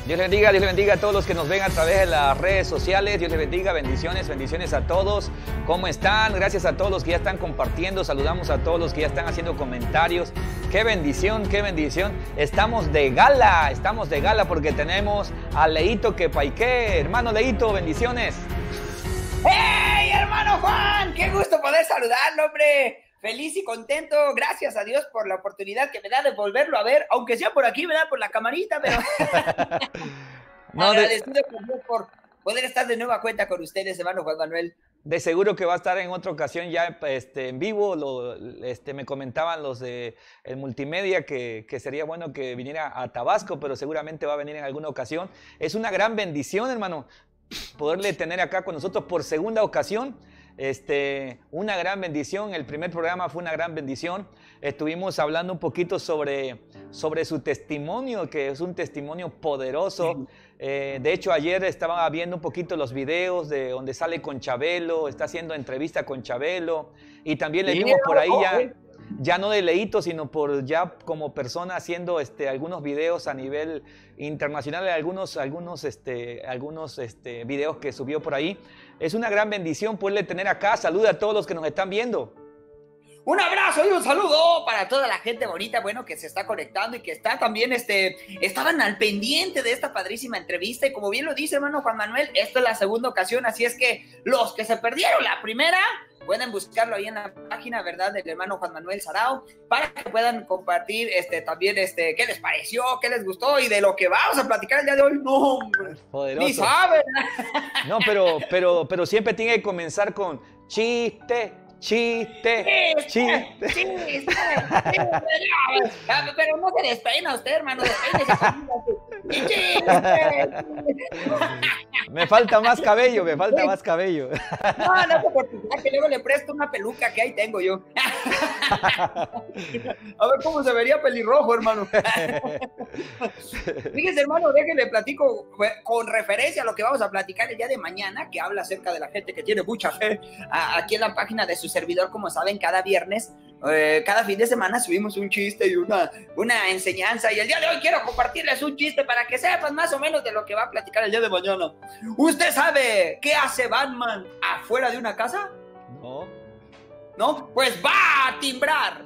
Dios les bendiga a todos los que nos ven a través de las redes sociales. Dios les bendiga, bendiciones, bendiciones a todos. ¿Cómo están? Gracias a todos los que ya están compartiendo. Saludamos a todos los que ya están haciendo comentarios. ¡Qué bendición, qué bendición! Estamos de gala porque tenemos a Leito Quepaiqué. Hermano Leito, bendiciones. ¡Hey, hermano Juan! ¡Qué gusto poder saludarlo, hombre! Feliz y contento, gracias a Dios por la oportunidad que me da de volverlo a ver, aunque sea por aquí, ¿verdad? Por la camarita, pero agradecido por poder estar de nueva cuenta con ustedes, hermano Juan Manuel. De seguro que va a estar en otra ocasión ya en vivo. Me comentaban los de el multimedia que sería bueno que viniera a Tabasco, pero seguramente va a venir en alguna ocasión. Es una gran bendición, hermano, poderle tener acá con nosotros por segunda ocasión. Una gran bendición. El primer programa fue una gran bendición. Estuvimos hablando un poquito sobre su testimonio, que es un testimonio poderoso. De hecho, ayer estaba viendo un poquito los videos de donde sale con Chabelo, está haciendo entrevista con Chabelo, y también le vimos por ahí ya no de Leito, sino ya como persona haciendo algunos videos a nivel internacional, algunos videos que subió por ahí. Es una gran bendición poderle tener acá. Saluda a todos los que nos están viendo. Un abrazo y un saludo para toda la gente bonita, bueno, que se está conectando y que está también, estaban al pendiente de esta padrísima entrevista. Y como bien lo dice, hermano Juan Manuel, esta es la segunda ocasión, así es que los que se perdieron la primera, pueden buscarlo ahí en la página, ¿verdad?, del hermano Juan Manuel Sarao, para que puedan compartir también qué les pareció, qué les gustó y de lo que vamos a platicar el día de hoy. No, hombre, poderoso. Ni saben. No, pero siempre tiene que comenzar con chiste. Pero no se despeina usted, hermano. Me falta más cabello. No, no te preocupes, que luego le presto una peluca que ahí tengo yo. A ver cómo se vería pelirrojo, hermano. Fíjese, hermano, déjenle platico con referencia a lo que vamos a platicar el día de mañana, que habla acerca de la gente que tiene mucha fe. Aquí en la página de su servidor, como saben, cada viernes, cada fin de semana subimos un chiste y una enseñanza, y el día de hoy quiero compartirles un chiste para que sepan más o menos de lo que va a platicar el día de mañana. ¿Usted sabe qué hace Batman afuera de una casa? ¿No? Pues va a timbrar.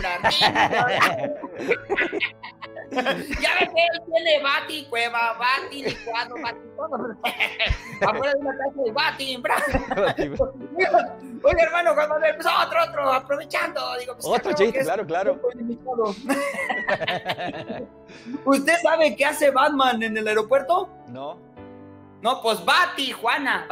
Ya ves que él tiene bati, cueva, bati, licuado, bati, todo. Afuera de una casa y va a timbrar. Oye, hermano, cuando me empezó otro, aprovechando. Digo, pues, otro chiste, claro. ¿Usted sabe qué hace Batman en el aeropuerto? No, pues va a Tijuana.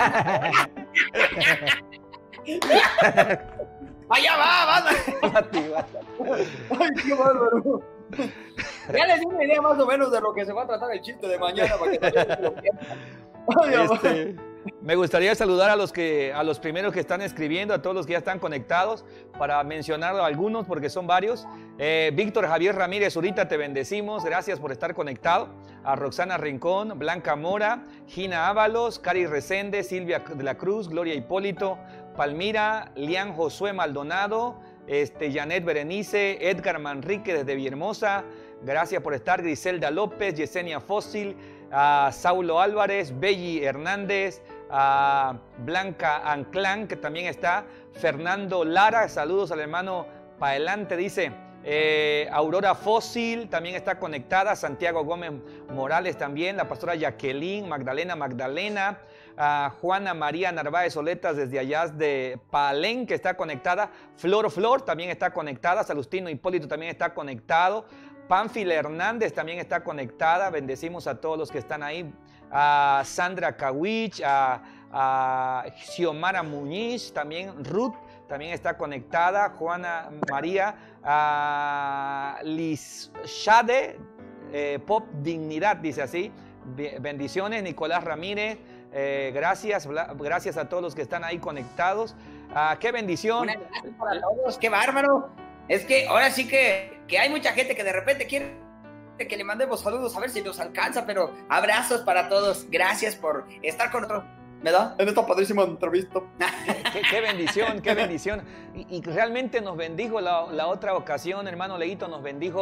Allá va, Batman. Ay, qué bárbaro. Ya les di una idea más o menos de lo que se va a tratar el chiste de mañana para que lo pierdan. Me gustaría saludar a los primeros que están escribiendo, a todos los que ya están conectados, para mencionar a algunos porque son varios. Víctor Javier Ramírez, ahorita te bendecimos, gracias por estar conectado. A Roxana Rincón, Blanca Mora, Gina Ábalos, Cari Resende, Silvia de la Cruz, Gloria Hipólito, Palmira, Lian Josué Maldonado, Janet Berenice, Edgar Manrique desde Villahermosa, gracias por estar. Griselda López, Yesenia Fósil, a Saulo Álvarez, Belli Hernández, a Blanca Anclán, que también está, Fernando Lara, saludos al hermano Paelante, dice, Aurora Fósil también está conectada, Santiago Gómez Morales también, la pastora Jacqueline, Magdalena, Juana María Narváez Oletas desde allá de Palén, que está conectada, Flor también está conectada, Salustino Hipólito también está conectado, Pánfila Hernández también está conectada, bendecimos a todos los que están ahí, a Sandra Kawich, a Xiomara Muñiz, también Ruth también está conectada, Juana María, a Liz Shade, Pop Dignidad, dice así, bendiciones, Nicolás Ramírez, gracias a todos los que están ahí conectados, qué bendición. Una gracias para todos, qué bárbaro. Es que ahora sí que hay mucha gente que de repente quiere que le mandemos saludos a ver si nos alcanza, pero abrazos para todos. Gracias por estar con nosotros, ¿verdad? En esta padrísima entrevista. Qué bendición, qué bendición. Y realmente nos bendijo la otra ocasión, hermano Leito, nos bendijo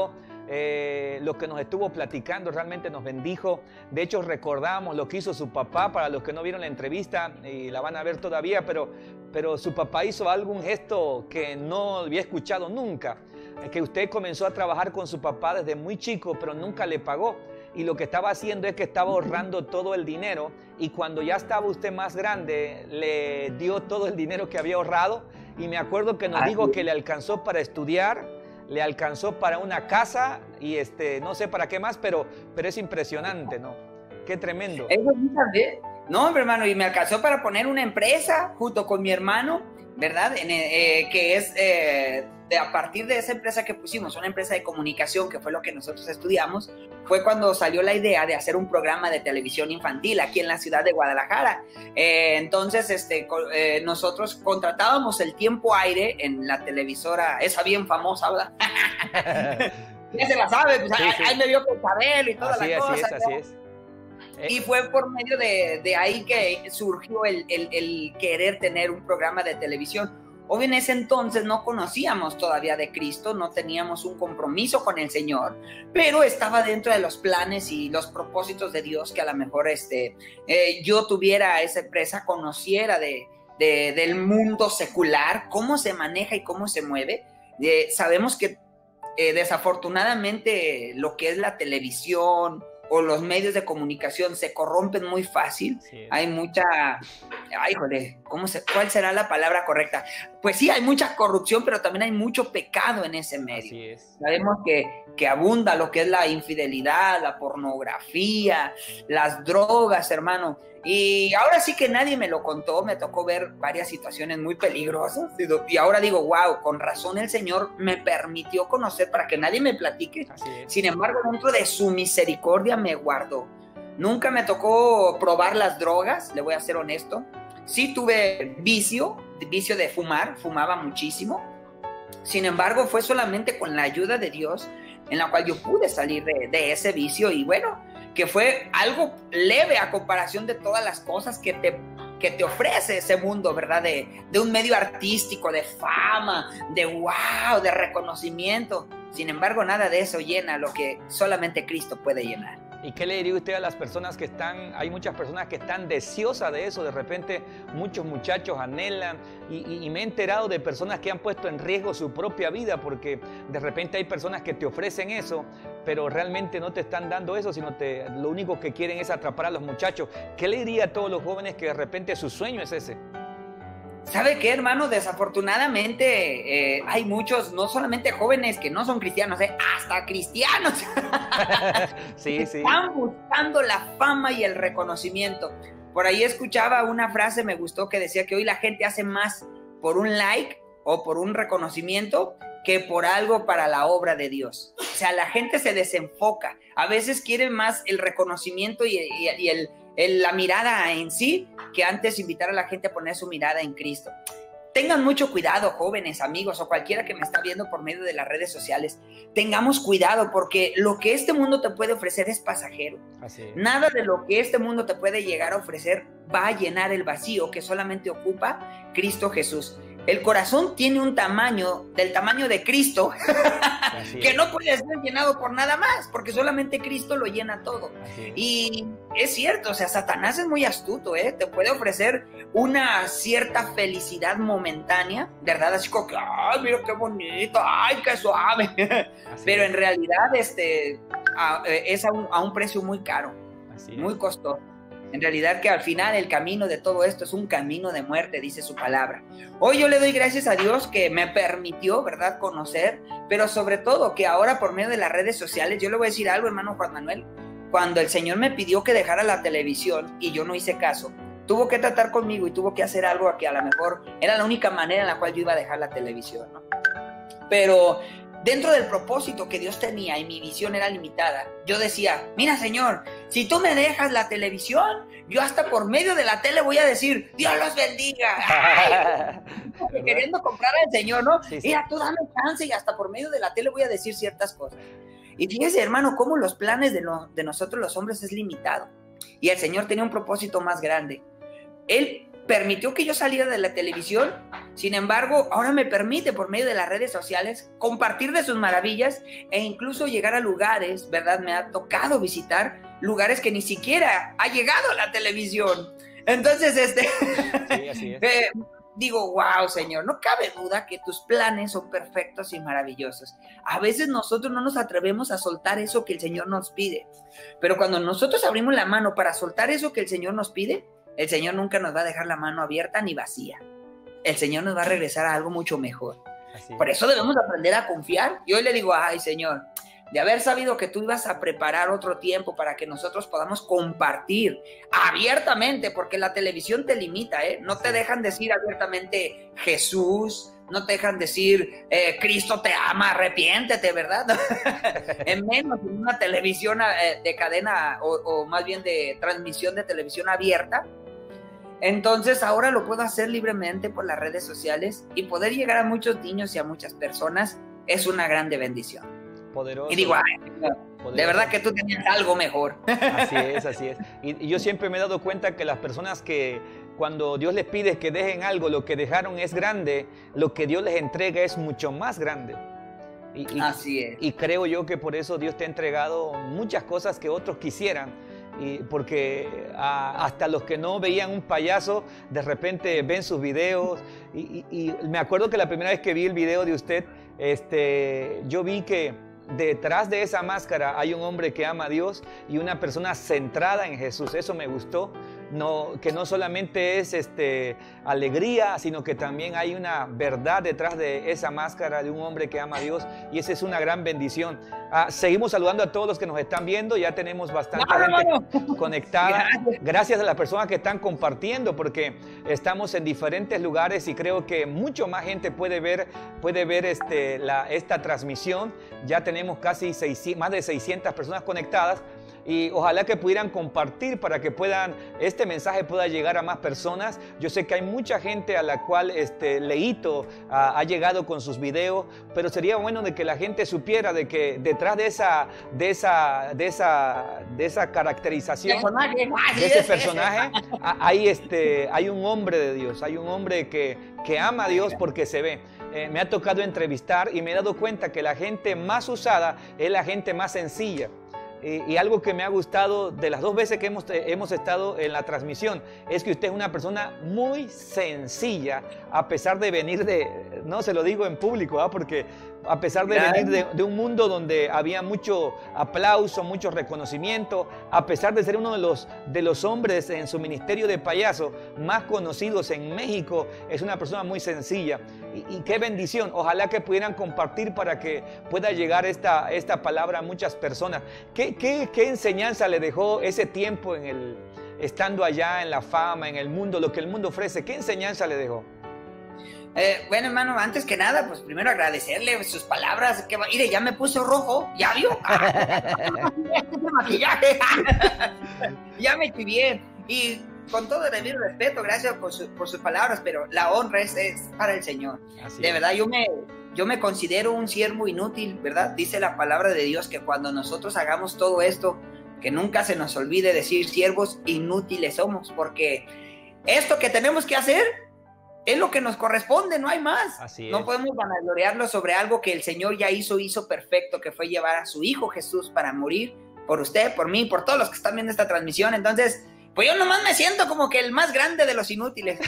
lo que nos estuvo platicando realmente nos bendijo. De hecho, recordamos lo que hizo su papá, para los que no vieron la entrevista y la van a ver todavía, pero su papá hizo algún gesto que no había escuchado nunca, que usted comenzó a trabajar con su papá desde muy chico, pero nunca le pagó. Y lo que estaba haciendo es que estaba ahorrando todo el dinero, y cuando ya estaba usted más grande, le dio todo el dinero que había ahorrado, y me acuerdo que nos dijo que le alcanzó para estudiar, le alcanzó para una casa, y no sé para qué más, pero es impresionante, ¿no? Qué tremendo. Eso sí también. No, hombre, hermano, y me alcanzó para poner una empresa junto con mi hermano, ¿verdad? Que es a partir de esa empresa que pusimos, una empresa de comunicación, que fue lo que nosotros estudiamos, fue cuando salió la idea de hacer un programa de televisión infantil aquí en la ciudad de Guadalajara. Entonces, nosotros contratábamos el tiempo aire en la televisora, esa bien famosa, ¿verdad? Ya se la sabe, pues, sí. Ahí me vio con Chabelo y toda la cosa. Así es. Y fue por medio de ahí que surgió el querer tener un programa de televisión. Hoy en ese entonces no conocíamos todavía de Cristo, no teníamos un compromiso con el Señor, pero estaba dentro de los planes y los propósitos de Dios que a lo mejor yo tuviera esa empresa, conociera del mundo secular, cómo se maneja y cómo se mueve. Sabemos que desafortunadamente lo que es la televisión o los medios de comunicación se corrompen muy fácil. Sí. Hay mucha... Ay, joder, ¿cuál será la palabra correcta? Pues sí, hay mucha corrupción, pero también hay mucho pecado en ese medio. Así es. Sabemos que abunda lo que es la infidelidad, la pornografía, las drogas, hermano. Y ahora sí que nadie me lo contó, me tocó ver varias situaciones muy peligrosas. Y ahora digo, wow, con razón el Señor me permitió conocer para que nadie me platique. Sin embargo, dentro de su misericordia me guardó. Nunca me tocó probar las drogas, le voy a ser honesto. Sí tuve vicio de fumar, fumaba muchísimo. Sin embargo, fue solamente con la ayuda de Dios en la cual yo pude salir de ese vicio, y bueno, que fue algo leve a comparación de todas las cosas que te ofrece ese mundo, ¿verdad? De un medio artístico, de fama, de wow, de reconocimiento. Sin embargo, nada de eso llena lo que solamente Cristo puede llenar. ¿Y qué le diría usted a las personas hay muchas personas que están deseosas de eso? De repente muchos muchachos anhelan, y me he enterado de personas que han puesto en riesgo su propia vida, porque de repente hay personas que te ofrecen eso, pero realmente no te están dando eso, sino lo único que quieren es atrapar a los muchachos. ¿Qué le diría a todos los jóvenes que de repente su sueño es ese? ¿Sabe qué, hermano? Desafortunadamente hay muchos, no solamente jóvenes que no son cristianos, hasta cristianos. Sí. Están buscando la fama y el reconocimiento. Por ahí escuchaba una frase, me gustó, que decía que hoy la gente hace más por un like o por un reconocimiento que por algo para la obra de Dios. O sea, la gente se desenfoca. A veces quiere más el reconocimiento y la mirada en sí, que antes invitar a la gente a poner su mirada en Cristo. Tengan mucho cuidado, jóvenes, amigos, o cualquiera que me está viendo por medio de las redes sociales. Tengamos cuidado, porque lo que este mundo te puede ofrecer es pasajero. Así es. Nada de lo que este mundo te puede llegar a ofrecer va a llenar el vacío que solamente ocupa Cristo Jesús. El corazón tiene un tamaño, del tamaño de Cristo, que no puede ser llenado por nada más, porque solamente Cristo lo llena todo. Y es cierto, o sea, Satanás es muy astuto, te puede ofrecer una cierta felicidad momentánea, ¿verdad? Así como que, ay, mira qué bonito, ay, qué suave. Pero en realidad es a un precio muy caro, muy costoso. En realidad que al final el camino de todo esto es un camino de muerte, dice su palabra. Hoy yo le doy gracias a Dios que me permitió, ¿verdad?, conocer, pero sobre todo que ahora por medio de las redes sociales, yo le voy a decir algo, hermano Juan Manuel, cuando el Señor me pidió que dejara la televisión y yo no hice caso, tuvo que tratar conmigo y tuvo que hacer algo que a lo mejor era la única manera en la cual yo iba a dejar la televisión, ¿no? Pero dentro del propósito que Dios tenía y mi visión era limitada, yo decía, mira, Señor, si tú me dejas la televisión, yo hasta por medio de la tele voy a decir, Dios los bendiga. Queriendo comprar al Señor, ¿no? Sí. Mira, tú dame chance y hasta por medio de la tele voy a decir ciertas cosas. Y fíjese, hermano, cómo los planes de nosotros los hombres es limitado. Y el Señor tenía un propósito más grande. Él permitió que yo saliera de la televisión Sin embargo, ahora me permite, por medio de las redes sociales, compartir de sus maravillas e incluso llegar a lugares, ¿verdad? Me ha tocado visitar lugares que ni siquiera ha llegado la televisión. Entonces, sí, así es. Digo, wow, Señor, no cabe duda que tus planes son perfectos y maravillosos. A veces nosotros no nos atrevemos a soltar eso que el Señor nos pide. Pero cuando nosotros abrimos la mano para soltar eso que el Señor nos pide, el Señor nunca nos va a dejar la mano abierta ni vacía. El Señor nos va a regresar a algo mucho mejor. Por eso debemos aprender a confiar. Y hoy le digo, ay, Señor, de haber sabido que tú ibas a preparar otro tiempo para que nosotros podamos compartir abiertamente, porque la televisión te limita, ¿eh? No te dejan decir abiertamente Jesús, no te dejan decir Cristo te ama, arrepiéntete, ¿verdad? En menos en una televisión de cadena o más bien de transmisión de televisión abierta. Entonces ahora lo puedo hacer libremente por las redes sociales y poder llegar a muchos niños y a muchas personas es una grande bendición. Poderoso. Y digo, ay, de verdad que tú tenías algo mejor. Así es, así es. Y yo siempre me he dado cuenta que las personas que cuando Dios les pide que dejen algo, lo que dejaron es grande, lo que Dios les entrega es mucho más grande. Así es. Y creo yo que por eso Dios te ha entregado muchas cosas que otros quisieran. Y porque hasta los que no veían un payaso, de repente ven sus videos. Y me acuerdo que la primera vez que vi el video de usted, yo vi que detrás de esa máscara hay un hombre que ama a Dios y una persona centrada en Jesús. Eso me gustó. Que no solamente es alegría, sino que también hay una verdad detrás de esa máscara de un hombre que ama a Dios, y esa es una gran bendición. Seguimos saludando a todos los que nos están viendo, ya tenemos bastante gente conectada. Gracias a las personas que están compartiendo, porque estamos en diferentes lugares y creo que mucho más gente puede ver esta transmisión. Ya tenemos casi más de 600 personas conectadas. Y ojalá que pudieran compartir para que este mensaje pueda llegar a más personas. Yo sé que hay mucha gente a la cual Leito ha llegado con sus videos, pero sería bueno de que la gente supiera de que detrás de esa caracterización, de ese personaje, hay un hombre de Dios, hay un hombre que ama a Dios porque se ve. Me ha tocado entrevistar y me he dado cuenta que la gente más usada es la gente más sencilla. Y algo que me ha gustado de las 2 veces que hemos estado en la transmisión es que usted es una persona muy sencilla, a pesar de venir no se lo digo en público, porque a pesar de venir de un mundo donde había mucho aplauso, mucho reconocimiento, a pesar de ser uno de los hombres en su ministerio de payaso más conocidos en México, es una persona muy sencilla. Y qué bendición, ojalá que pudieran compartir para que pueda llegar esta palabra a muchas personas. ¿Qué enseñanza le dejó ese tiempo estando allá en la fama, en el mundo, lo que el mundo ofrece? ¿Qué enseñanza le dejó? Bueno, hermano, antes que nada, pues primero agradecerle sus palabras. Mire, ya me puso rojo, ¿ya vio? Este maquillaje. Ya me estoy bien. Y con todo el debido respeto, gracias por sus palabras, pero la honra es para el Señor. De verdad, yo me considero un siervo inútil, ¿verdad? Dice la palabra de Dios que cuando nosotros hagamos todo esto, que nunca se nos olvide decir siervos inútiles somos, porque esto que tenemos que hacer es lo que nos corresponde, no hay más. No podemos vanagloriarlo sobre algo que el Señor ya hizo perfecto, que fue llevar a su Hijo Jesús para morir por usted, por mí, por todos los que están viendo esta transmisión. Entonces, pues yo nomás me siento como que el más grande de los inútiles.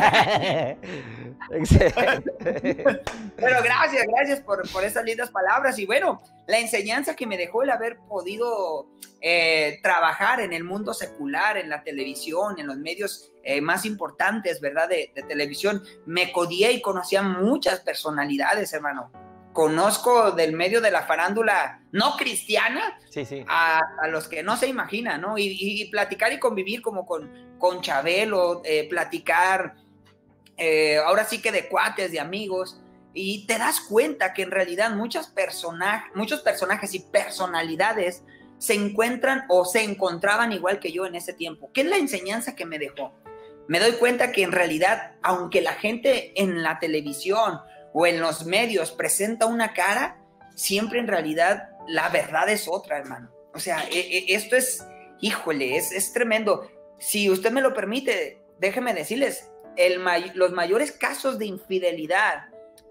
Excelente. Pero gracias por esas lindas palabras. Y bueno, la enseñanza que me dejó el haber podido trabajar en el mundo secular, en la televisión, en los medios más importantes, ¿verdad? De televisión. Me codié y conocí a muchas personalidades, hermano. Conozco del medio de la farándula no cristiana, sí. A los que no se imaginan, ¿no? Y platicar y convivir como con Chabelo, platicar, ahora sí que de cuates, de amigos, y te das cuenta que en realidad muchos personajes y personalidades se encuentran o se encontraban igual que yo en ese tiempo. ¿Qué es la enseñanza que me dejó? Me doy cuenta que en realidad, aunque la gente en la televisión o en los medios presenta una cara, siempre en realidad la verdad es otra, hermano. O sea, esto es, híjole, es tremendo. Si usted me lo permite, déjeme decirles, los mayores casos de infidelidad,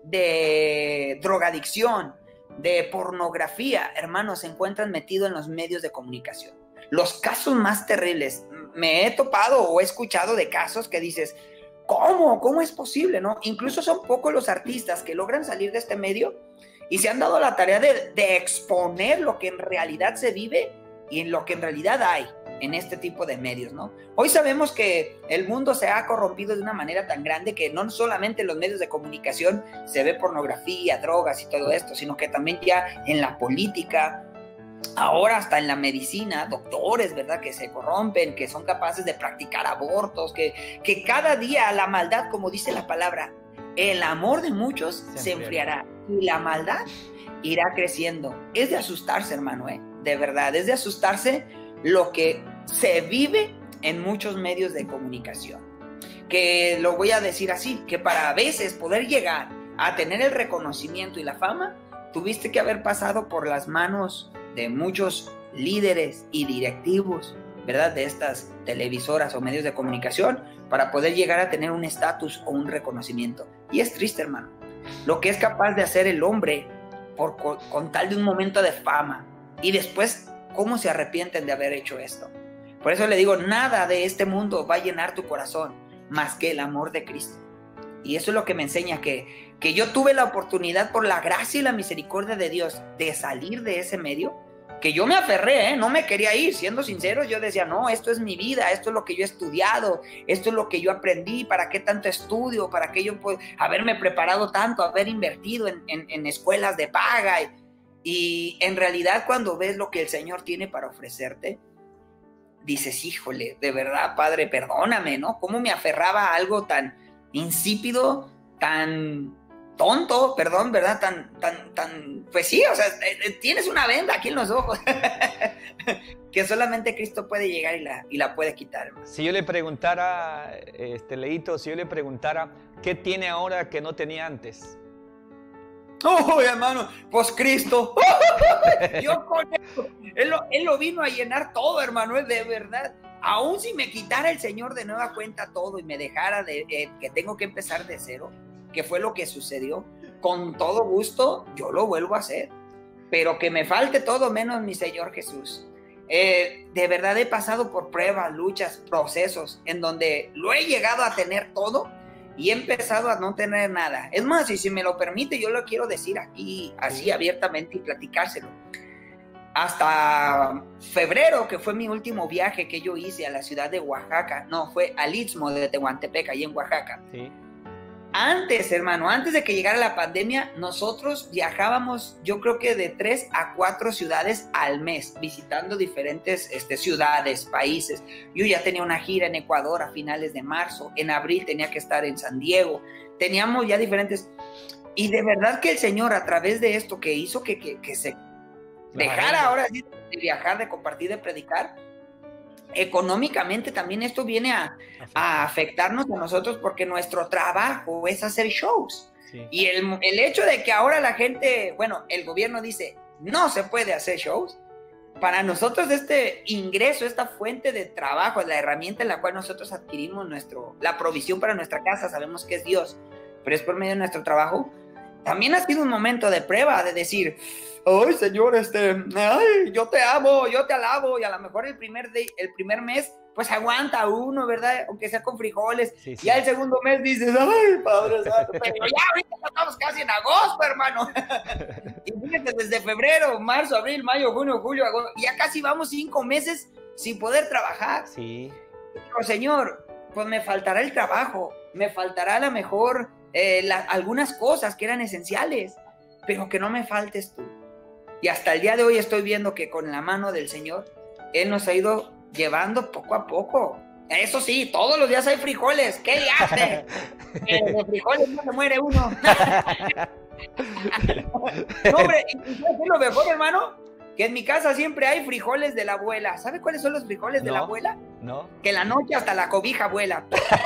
de drogadicción, de pornografía, hermanos, se encuentran metidos en los medios de comunicación. Los casos más terribles, me he topado o he escuchado de casos que dices, ¿cómo? ¿Cómo es posible? ¿No? Incluso son pocos los artistas que logran salir de este medio y se han dado la tarea de exponer lo que en realidad se vive y en lo que en realidad hay en este tipo de medios, ¿no? Hoy sabemos que el mundo se ha corrompido de una manera tan grande que no solamente en los medios de comunicación se ve pornografía, drogas y todo esto, sino que también ya en la política, ahora hasta en la medicina, doctores, ¿verdad? Que se corrompen, que son capaces de practicar abortos, que cada día la maldad, como dice la palabra, el amor de muchos se enfriará y la maldad irá creciendo. Es de asustarse, hermano, de verdad, es de asustarse lo que se vive en muchos medios de comunicación. Que lo voy a decir así, que para a veces poder llegar a tener el reconocimiento y la fama, tuviste que haber pasado por las manos de muchos líderes y directivos, ¿verdad? De estas televisoras o medios de comunicación para poder llegar a tener un estatus o un reconocimiento. Y es triste, hermano, lo que es capaz de hacer el hombre con tal de un momento de fama y después cómo se arrepienten de haber hecho esto. Por eso le digo, nada de este mundo va a llenar tu corazón más que el amor de Cristo. Y eso es lo que me enseña que yo tuve la oportunidad por la gracia y la misericordia de Dios de salir de ese medio, que yo me aferré, no me quería ir, siendo sincero, yo decía, no, esto es mi vida, esto es lo que yo he estudiado, esto es lo que yo aprendí, ¿para qué tanto estudio? ¿Para qué yo puedo haberme preparado tanto, haber invertido en escuelas de paga? Y en realidad cuando ves lo que el Señor tiene para ofrecerte, dices, híjole, de verdad, Padre, perdóname, ¿no? ¿Cómo me aferraba a algo tan insípido, tan tonto, perdón, ¿verdad? Pues sí, o sea, tienes una venda aquí en los ojos que solamente Cristo puede llegar y la puede quitar, hermano. Si yo le preguntara, Leito, si yo le preguntara, ¿qué tiene ahora que no tenía antes? ¡Oh, hermano! Pues Cristo. Yo con eso. Él lo vino a llenar todo, hermano, de verdad. Aún si me quitara el Señor de nueva cuenta todo y me dejara que tengo que empezar de cero, que fue lo que sucedió, con todo gusto yo lo vuelvo a hacer. Pero que me falte todo menos mi Señor Jesús. De verdad he pasado por pruebas, luchas, procesos en donde lo he llegado a tener todo y he empezado a no tener nada. Es más, y si me lo permite, yo lo quiero decir aquí, así abiertamente y platicárselo. Hasta febrero, que fue mi último viaje que yo hice a la ciudad de Oaxaca, no, fue al Istmo de Tehuantepec, ahí en Oaxaca. Sí. Antes, hermano, antes de que llegara la pandemia, nosotros viajábamos, yo creo que de 3 a 4 ciudades al mes, visitando diferentes ciudades, países. Yo ya tenía una gira en Ecuador a finales de marzo, en abril tenía que estar en San Diego, teníamos ya diferentes... Y de verdad que el Señor, a través de esto que hizo que se dejara ahora de viajar, de compartir, de predicar, económicamente también esto viene a afectarnos a nosotros porque nuestro trabajo es hacer shows. Sí. Y el hecho de que ahora la gente, bueno, el gobierno dice, no se puede hacer shows, para nosotros este ingreso, esta fuente de trabajo, la herramienta en la cual nosotros adquirimos la provisión para nuestra casa, sabemos que es Dios, pero es por medio de nuestro trabajo, también ha sido un momento de prueba, de decir, ay, Señor, ay, yo te amo, yo te alabo, y a lo mejor el primer mes, pues aguanta uno, ¿verdad? Aunque sea con frijoles, sí, sí. Ya el segundo mes dices, ay, Padre Santo, pero ya ahorita estamos casi en agosto, hermano. Y fíjate, desde febrero, marzo, abril, mayo, junio, julio, agosto, ya casi vamos 5 meses sin poder trabajar. Sí. Pero, Señor, pues me faltará el trabajo, me faltará a lo mejor algunas cosas que eran esenciales, pero que no me faltes tú. Y hasta el día de hoy estoy viendo que con la mano del Señor, Él nos ha ido llevando poco a poco. Eso sí, todos los días hay frijoles. ¿Qué le hace? De frijoles no se muere uno. No, hombre, ¿y lo mejor, hermano? Que en mi casa siempre hay frijoles de la abuela. ¿Sabe cuáles son los frijoles de la abuela? No. Que en la noche hasta la cobija vuela.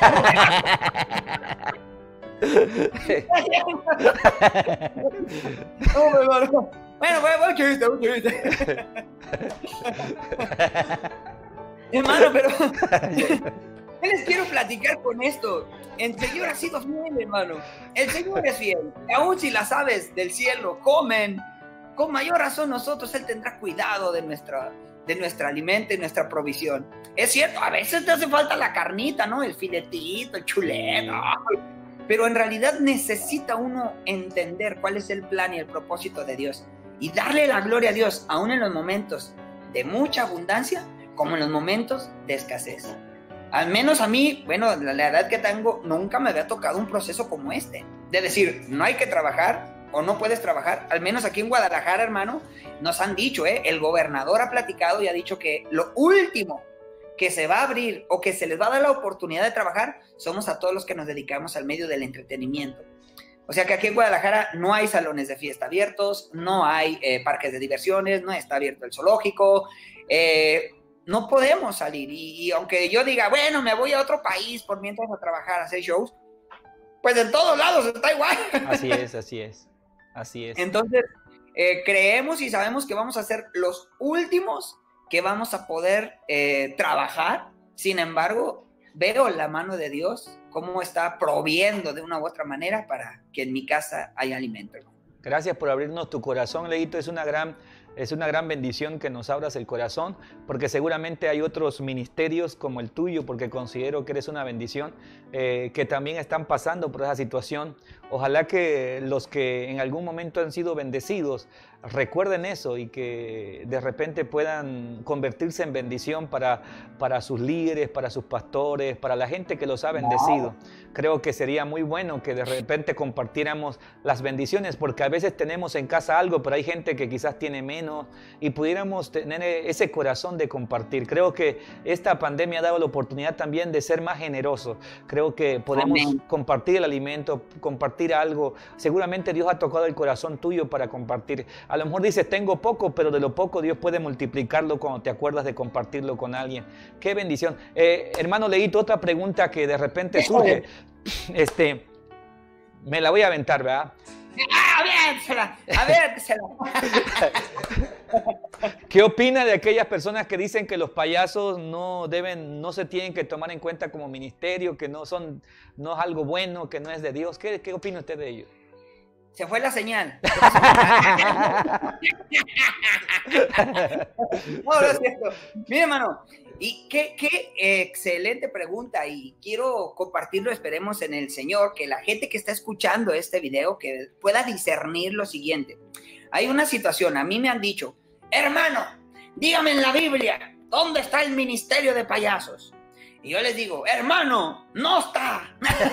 No, hermano. Bueno, un chiste. Hermano, ¿Qué les quiero platicar con esto? El Señor ha sido fiel, hermano. El Señor es fiel. Aún si las aves del cielo comen, con mayor razón nosotros, Él tendrá cuidado de nuestro alimento y nuestra provisión. Es cierto, a veces te hace falta la carnita, ¿no? El filetito, el chuleto. Pero en realidad necesita uno entender cuál es el plan y el propósito de Dios. Y darle la gloria a Dios, aún en los momentos de mucha abundancia, como en los momentos de escasez. Al menos a mí, bueno, la edad que tengo, nunca me había tocado un proceso como este. De decir, no hay que trabajar o no puedes trabajar. Al menos aquí en Guadalajara, hermano, nos han dicho, el gobernador ha platicado y ha dicho que lo último que se va a abrir o que se les va a dar la oportunidad de trabajar somos a todos los que nos dedicamos al medio del entretenimiento. O sea que aquí en Guadalajara no hay salones de fiesta abiertos, no hay parques de diversiones, no está abierto el zoológico, no podemos salir. Y aunque yo diga, bueno, me voy a otro país por mientras a trabajar, a hacer shows, pues en todos lados está igual. Así es, así es, así es. Entonces, creemos y sabemos que vamos a ser los últimos que vamos a poder trabajar. Sin embargo, veo la mano de Dios, cómo está proviendo de una u otra manera para que en mi casa haya alimento. Gracias por abrirnos tu corazón, Leito. Es una gran bendición que nos abras el corazón, porque seguramente hay otros ministerios como el tuyo, porque considero que eres una bendición, que también están pasando por esa situación. Ojalá que los que en algún momento han sido bendecidos recuerden eso y que de repente puedan convertirse en bendición para sus líderes, para sus pastores, para la gente que los ha bendecido. Creo que sería muy bueno que de repente compartiéramos las bendiciones, porque a veces tenemos en casa algo, pero hay gente que quizás tiene menos y pudiéramos tener ese corazón de compartir. Creo que esta pandemia ha dado la oportunidad también de ser más generosos. Creo que podemos compartir el alimento, compartir algo. Seguramente Dios ha tocado el corazón tuyo para compartir. A lo mejor dices, tengo poco, pero de lo poco Dios puede multiplicarlo cuando te acuerdas de compartirlo con alguien. ¡Qué bendición! Hermano Leito, otra pregunta que de repente surge. Me la voy a aventar, ¿verdad? A ver, ¿Qué opina de aquellas personas que dicen que los payasos no se tienen que tomar en cuenta como ministerio, que no es algo bueno, que no es de Dios? ¿Qué opina usted de ello? Se fue la señal. No, es cierto. Mire, hermano, y qué excelente pregunta, y quiero compartirlo, esperemos en el Señor, que la gente que está escuchando este video que pueda discernir lo siguiente. Hay una situación, a mí me han dicho, hermano, dígame en la Biblia, ¿dónde está el ministerio de payasos? Y yo les digo, hermano, no está.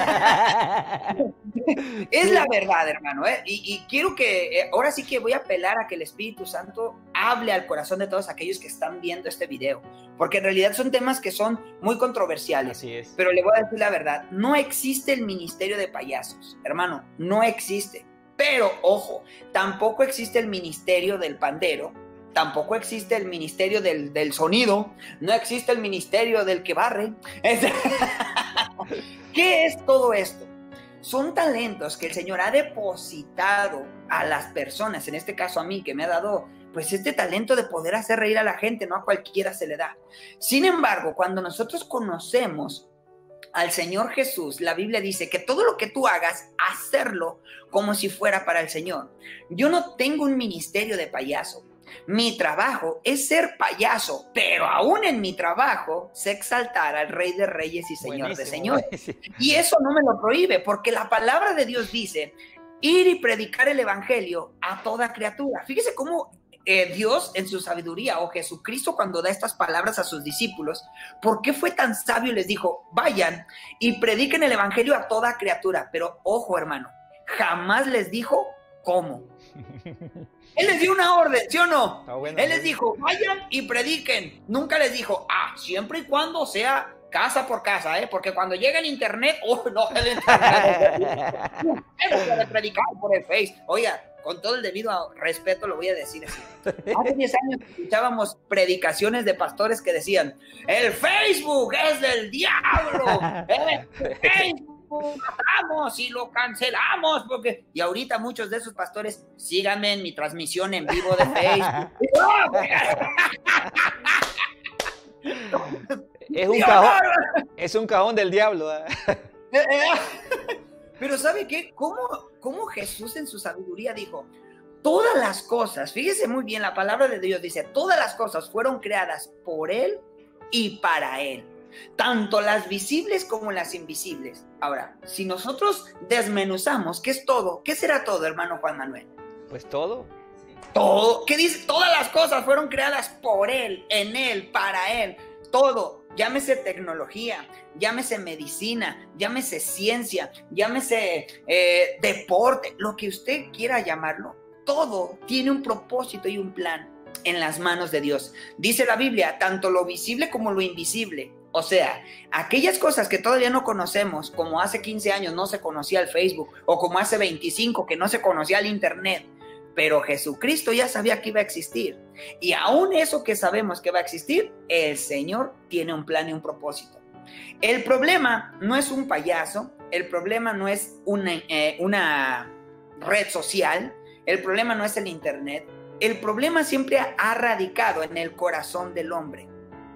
Es la verdad, hermano. Y quiero que, ahora sí que voy a apelar a que el Espíritu Santo hable al corazón de todos aquellos que están viendo este video. Porque en realidad son temas que son muy controversiales. Así es. Pero le voy a decir la verdad, no existe el ministerio de payasos, hermano, no existe. Pero, ojo, tampoco existe el ministerio del pandero. Tampoco existe el ministerio del sonido, no existe el ministerio del que barre. ¿Qué es todo esto? Son talentos que el Señor ha depositado a las personas, en este caso a mí, que me ha dado pues este talento de poder hacer reír a la gente, no a cualquiera se le da. Sin embargo, cuando nosotros conocemos al Señor Jesús, la Biblia dice que todo lo que tú hagas, hacerlo como si fuera para el Señor. Yo no tengo un ministerio de payaso. Mi trabajo es ser payaso, pero aún en mi trabajo sé exaltar al Rey de Reyes y Señor de Señores. Y eso no me lo prohíbe, porque la palabra de Dios dice, ir y predicar el evangelio a toda criatura. Fíjese cómo Dios en su sabiduría, o Jesucristo cuando da estas palabras a sus discípulos, ¿por qué fue tan sabio y les dijo, vayan y prediquen el evangelio a toda criatura? Pero ojo, hermano, jamás les dijo cómo. Él les dio una orden, ¿sí o no? Bueno, Él les dijo, vayan y prediquen. Nunca les dijo, siempre y cuando sea casa por casa, porque cuando llega el internet, no, el internet. Eso de predicar por el Face. Oiga, con todo el debido respeto lo voy a decir así. Hace 10 años escuchábamos predicaciones de pastores que decían, el Facebook es del diablo. Facebook matamos y lo cancelamos porque... Y ahorita muchos de esos pastores, síganme en mi transmisión en vivo de Facebook. Es un cajón. Es un cajón del diablo. Pero ¿sabe qué? ¿Cómo Jesús en su sabiduría dijo, todas las cosas, fíjese muy bien, la palabra de Dios dice, todas las cosas fueron creadas por Él y para Él, tanto las visibles como las invisibles? Ahora, si nosotros desmenuzamos, ¿qué es todo? ¿Qué será todo, hermano Juan Manuel? Pues todo. Todo. ¿Qué dice? Todas las cosas fueron creadas por Él, en Él, para Él. Todo. Llámese tecnología, llámese medicina, llámese ciencia, llámese deporte, lo que usted quiera llamarlo. Todo tiene un propósito y un plan en las manos de Dios. Dice la Biblia, tanto lo visible como lo invisible. O sea, aquellas cosas que todavía no conocemos, como hace 15 años no se conocía el Facebook, o como hace 25 que no se conocía el Internet, pero Jesucristo ya sabía que iba a existir. Y aún eso que sabemos que va a existir, el Señor tiene un plan y un propósito. El problema no es un payaso, el problema no es una red social, el problema no es el Internet, el problema siempre ha radicado en el corazón del hombre.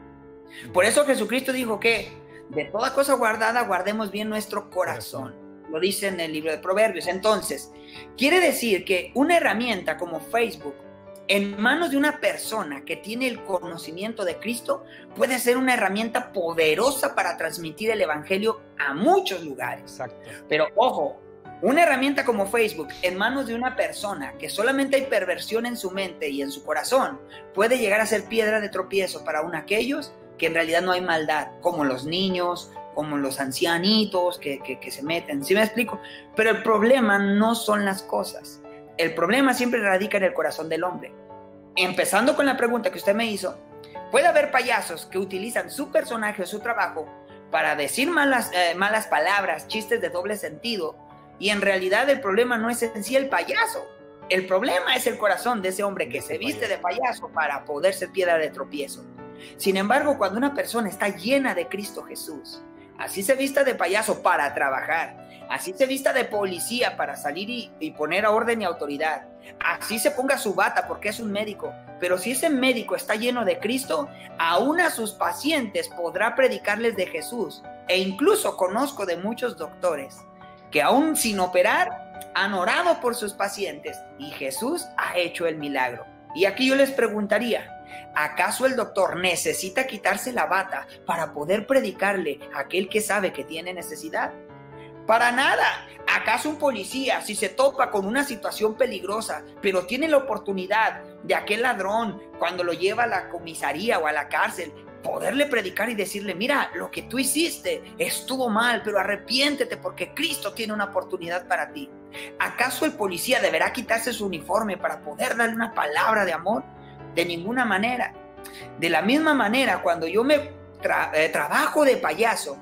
Por eso Jesucristo dijo que de toda cosa guardada guardemos bien nuestro corazón. Lo dice en el libro de Proverbios. Entonces, quiere decir que una herramienta como Facebook en manos de una persona que tiene el conocimiento de Cristo puede ser una herramienta poderosa para transmitir el evangelio a muchos lugares. Exacto. Pero ojo, una herramienta como Facebook en manos de una persona que solamente hay perversión en su mente y en su corazón puede llegar a ser piedra de tropiezo para aquellos que en realidad no hay maldad, como los niños, como los ancianitos que se meten, ¿sí me explico? Pero el problema no son las cosas. El problema siempre radica en el corazón del hombre. Empezando con la pregunta que usted me hizo, puede haber payasos que utilizan su personaje o su trabajo para decir malas palabras, chistes de doble sentido, y en realidad el problema no es en sí el payaso. El problema es el corazón de ese hombre que se viste de payaso para poder ser piedra de tropiezo. Sin embargo, cuando una persona está llena de Cristo Jesús, así se vista de payaso para trabajar, así se vista de policía para salir y poner orden y autoridad, así se ponga su bata porque es un médico, pero si ese médico está lleno de Cristo, aún a sus pacientes podrá predicarles de Jesús. E incluso conozco de muchos doctores que aún sin operar han orado por sus pacientes y Jesús ha hecho el milagro. Y aquí yo les preguntaría, ¿acaso el doctor necesita quitarse la bata para poder predicarle a aquel que sabe que tiene necesidad? Para nada. ¿Acaso un policía, si se topa con una situación peligrosa, pero tiene la oportunidad de aquel ladrón, cuando lo lleva a la comisaría o a la cárcel, poderle predicar y decirle, mira, lo que tú hiciste estuvo mal, pero arrepiéntete porque Cristo tiene una oportunidad para ti? ¿Acaso el policía deberá quitarse su uniforme para poder darle una palabra de amor? De ninguna manera. De la misma manera, cuando yo me trabajo de payaso,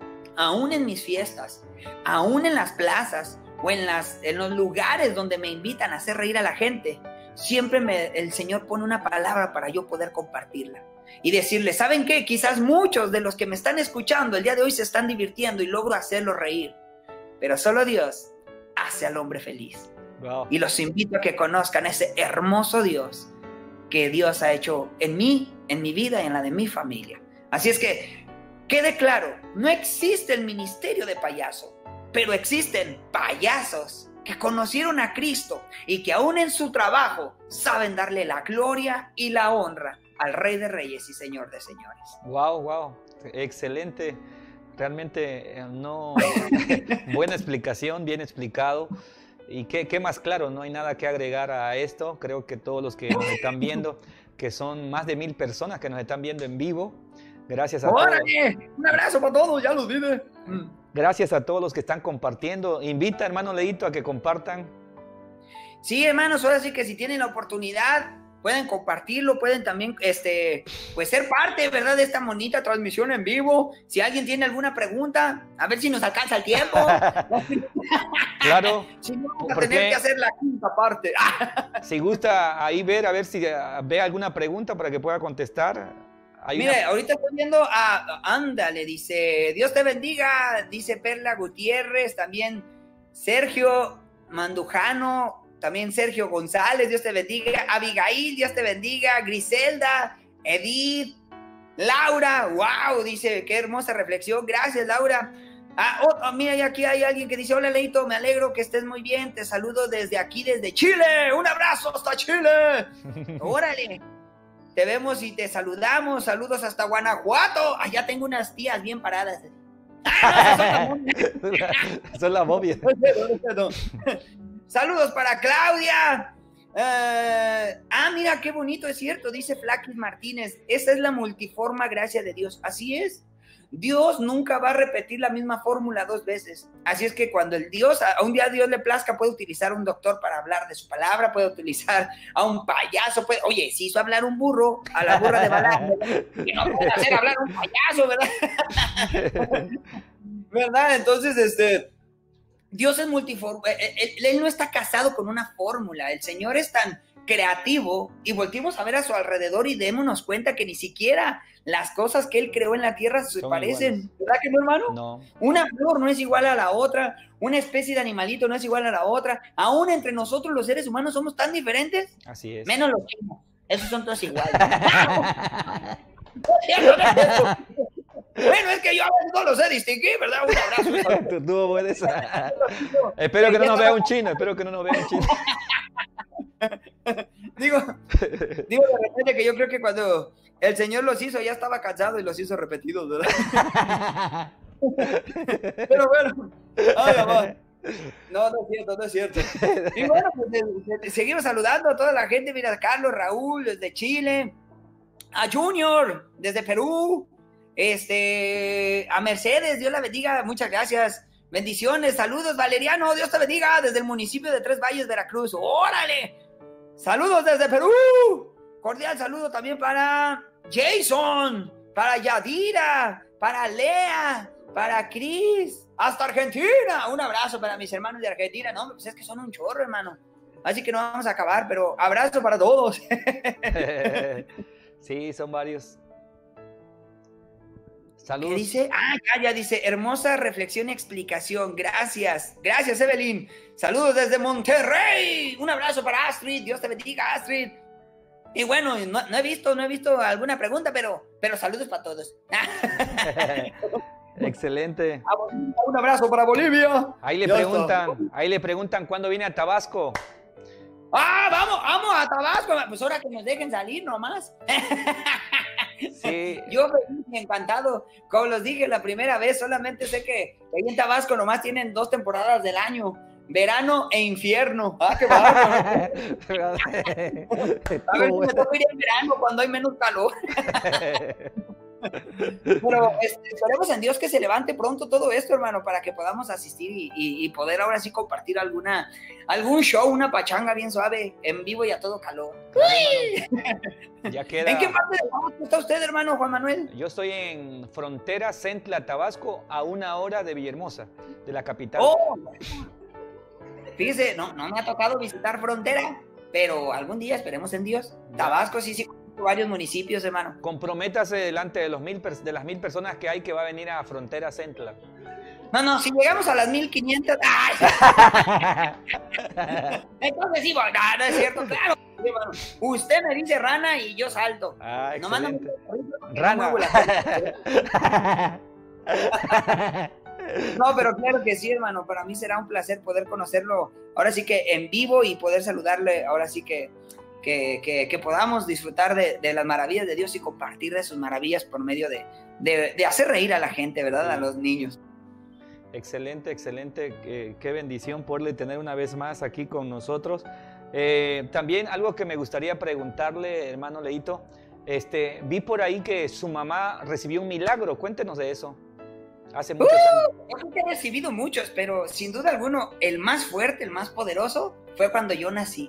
aún en mis fiestas, aún en las plazas o en los lugares donde me invitan a hacer reír a la gente, siempre el Señor pone una palabra para yo poder compartirla y decirle, ¿saben qué? Quizás muchos de los que me están escuchando el día de hoy se están divirtiendo y logro hacerlos reír, pero solo Dios hace al hombre feliz. Wow. Y los invito a que conozcan ese hermoso Dios que Dios ha hecho en mí, en mi vida y en la de mi familia. Así es que quede claro, no existe el ministerio de payaso, pero existen payasos que conocieron a Cristo y que aún en su trabajo saben darle la gloria y la honra al Rey de Reyes y Señor de Señores. Wow, excelente. Realmente buena explicación, bien explicado. Y qué más claro, no hay nada que agregar a esto. Creo que todos los que nos están viendo, que son más de 1000 personas que nos están viendo en vivo, gracias a ¡Órale! Todos. Un abrazo para todos, ya los vive. Gracias a todos los que están compartiendo. Invita, hermano Leito, a que compartan. Sí, hermanos, ahora sí que si tienen la oportunidad, pueden compartirlo, pueden también pues ser parte, ¿verdad?, de esta bonita transmisión en vivo. Si alguien tiene alguna pregunta, a ver si nos alcanza el tiempo. Claro. Si no, vamos a tener que hacer la quinta parte. Si gusta ahí ver, a ver si ve alguna pregunta para que pueda contestar. Mire, ahorita estoy viendo ándale, dice, Dios te bendiga, dice Perla Gutiérrez, también Sergio Mandujano, también Sergio González, Dios te bendiga, Abigail, Dios te bendiga, Griselda, Edith, Laura, wow, dice, qué hermosa reflexión. Gracias, Laura. Mira, y aquí hay alguien que dice, hola, Leito, me alegro que estés muy bien. Te saludo desde aquí, desde Chile. Un abrazo hasta Chile. Órale. Te vemos y te saludamos. Saludos hasta Guanajuato. Allá tengo unas tías bien paradas. Son las momias. Saludos para Claudia. Mira qué bonito, es cierto, dice Flaquis Martínez. Esa es la multiforme gracia de Dios. Así es. Dios nunca va a repetir la misma fórmula 2 veces. Así es que cuando a un día a Dios le plazca, puede utilizar a un doctor para hablar de su palabra, puede utilizar a un payaso, oye, si hizo hablar un burro, a la burra de Balaam, que no puede hacer hablar un payaso, ¿verdad? ¿Verdad? Entonces, Dios es multiforme. Él no está casado con una fórmula. El Señor es tan creativo, y volteemos a ver a su alrededor y démonos cuenta que ni siquiera las cosas que Él creó en la tierra se parecen. Iguales. ¿Verdad que no, hermano? No. Una flor no es igual a la otra, una especie de animalito no es igual a la otra. Aún entre nosotros los seres humanos somos tan diferentes. Así es. Menos los chinos. Esos son todos iguales. Bueno, es que yo a veces no lo sé distinguir, ¿verdad? Un abrazo. Tú puedes. Espero que no nos vea un chino, espero que no nos vea un chino. Digo de repente que yo creo que cuando el Señor los hizo ya estaba cansado y los hizo repetidos, ¿verdad? Pero bueno, no es cierto. Y bueno, pues seguimos saludando a toda la gente. Mira, a Carlos, Raúl, desde Chile, a Junior, desde Perú, a Mercedes, Dios la bendiga, muchas gracias. Bendiciones, saludos, Valeriano, Dios te bendiga, desde el municipio de Tres Valles, Veracruz. ¡Órale! Saludos desde Perú. Cordial saludo también para Jason, para Yadira, para Lea, para Cris, hasta Argentina. Un abrazo para mis hermanos de Argentina. No, pues es que son un chorro, hermano. Así que no vamos a acabar, pero abrazo para todos. Sí, son varios. Saludos. ¿Qué dice? Ya dice, hermosa reflexión y explicación. Gracias, Evelyn. Saludos desde Monterrey. Un abrazo para Astrid. Dios te bendiga, Astrid. Y bueno, no he visto alguna pregunta, pero saludos para todos. Excelente. Un abrazo para Bolivia. Ahí le preguntan cuándo viene a Tabasco. Vamos a Tabasco. Pues ahora que nos dejen salir nomás. Sí. Yo feliz y encantado. Como los dije la primera vez, solamente sé que ahí en Tabasco nomás tienen 2 temporadas del año: verano e infierno. ¡Qué bárbaro! A ver si me toca ir en verano cuando hay menos calor. Pero esperemos en Dios que se levante pronto todo esto, hermano, para que podamos asistir y poder ahora sí compartir algún show, una pachanga bien suave, en vivo y a todo calor. Ya queda. ¿En qué parte de Tabasco está usted, hermano Juan Manuel? Yo estoy en frontera Centla, Tabasco, a 1 hora de Villahermosa, de la capital. Fíjese, no me ha tocado visitar frontera, pero algún día esperemos en Dios. Tabasco sí, varios municipios, hermano. Comprométase delante de las 1,000 personas que hay que va a venir a frontera Centla. No, si llegamos a las 1,500... Entonces sí, no es cierto, claro. Usted me dice rana y yo salto. Excelente. Rana. No, pero claro que sí, hermano. Para mí será un placer poder conocerlo ahora sí que en vivo y poder saludarle ahora sí que podamos disfrutar de las maravillas de Dios y compartir de sus maravillas por medio de hacer reír a la gente, ¿verdad? A los niños. Excelente. Qué bendición poderle tener una vez más aquí con nosotros. También algo que me gustaría preguntarle, hermano Leito. Vi por ahí que su mamá recibió un milagro. Cuéntenos de eso. Hace muchos años. Yo creo que he recibido muchos, pero sin duda alguno, el más fuerte, el más poderoso, fue cuando yo nací.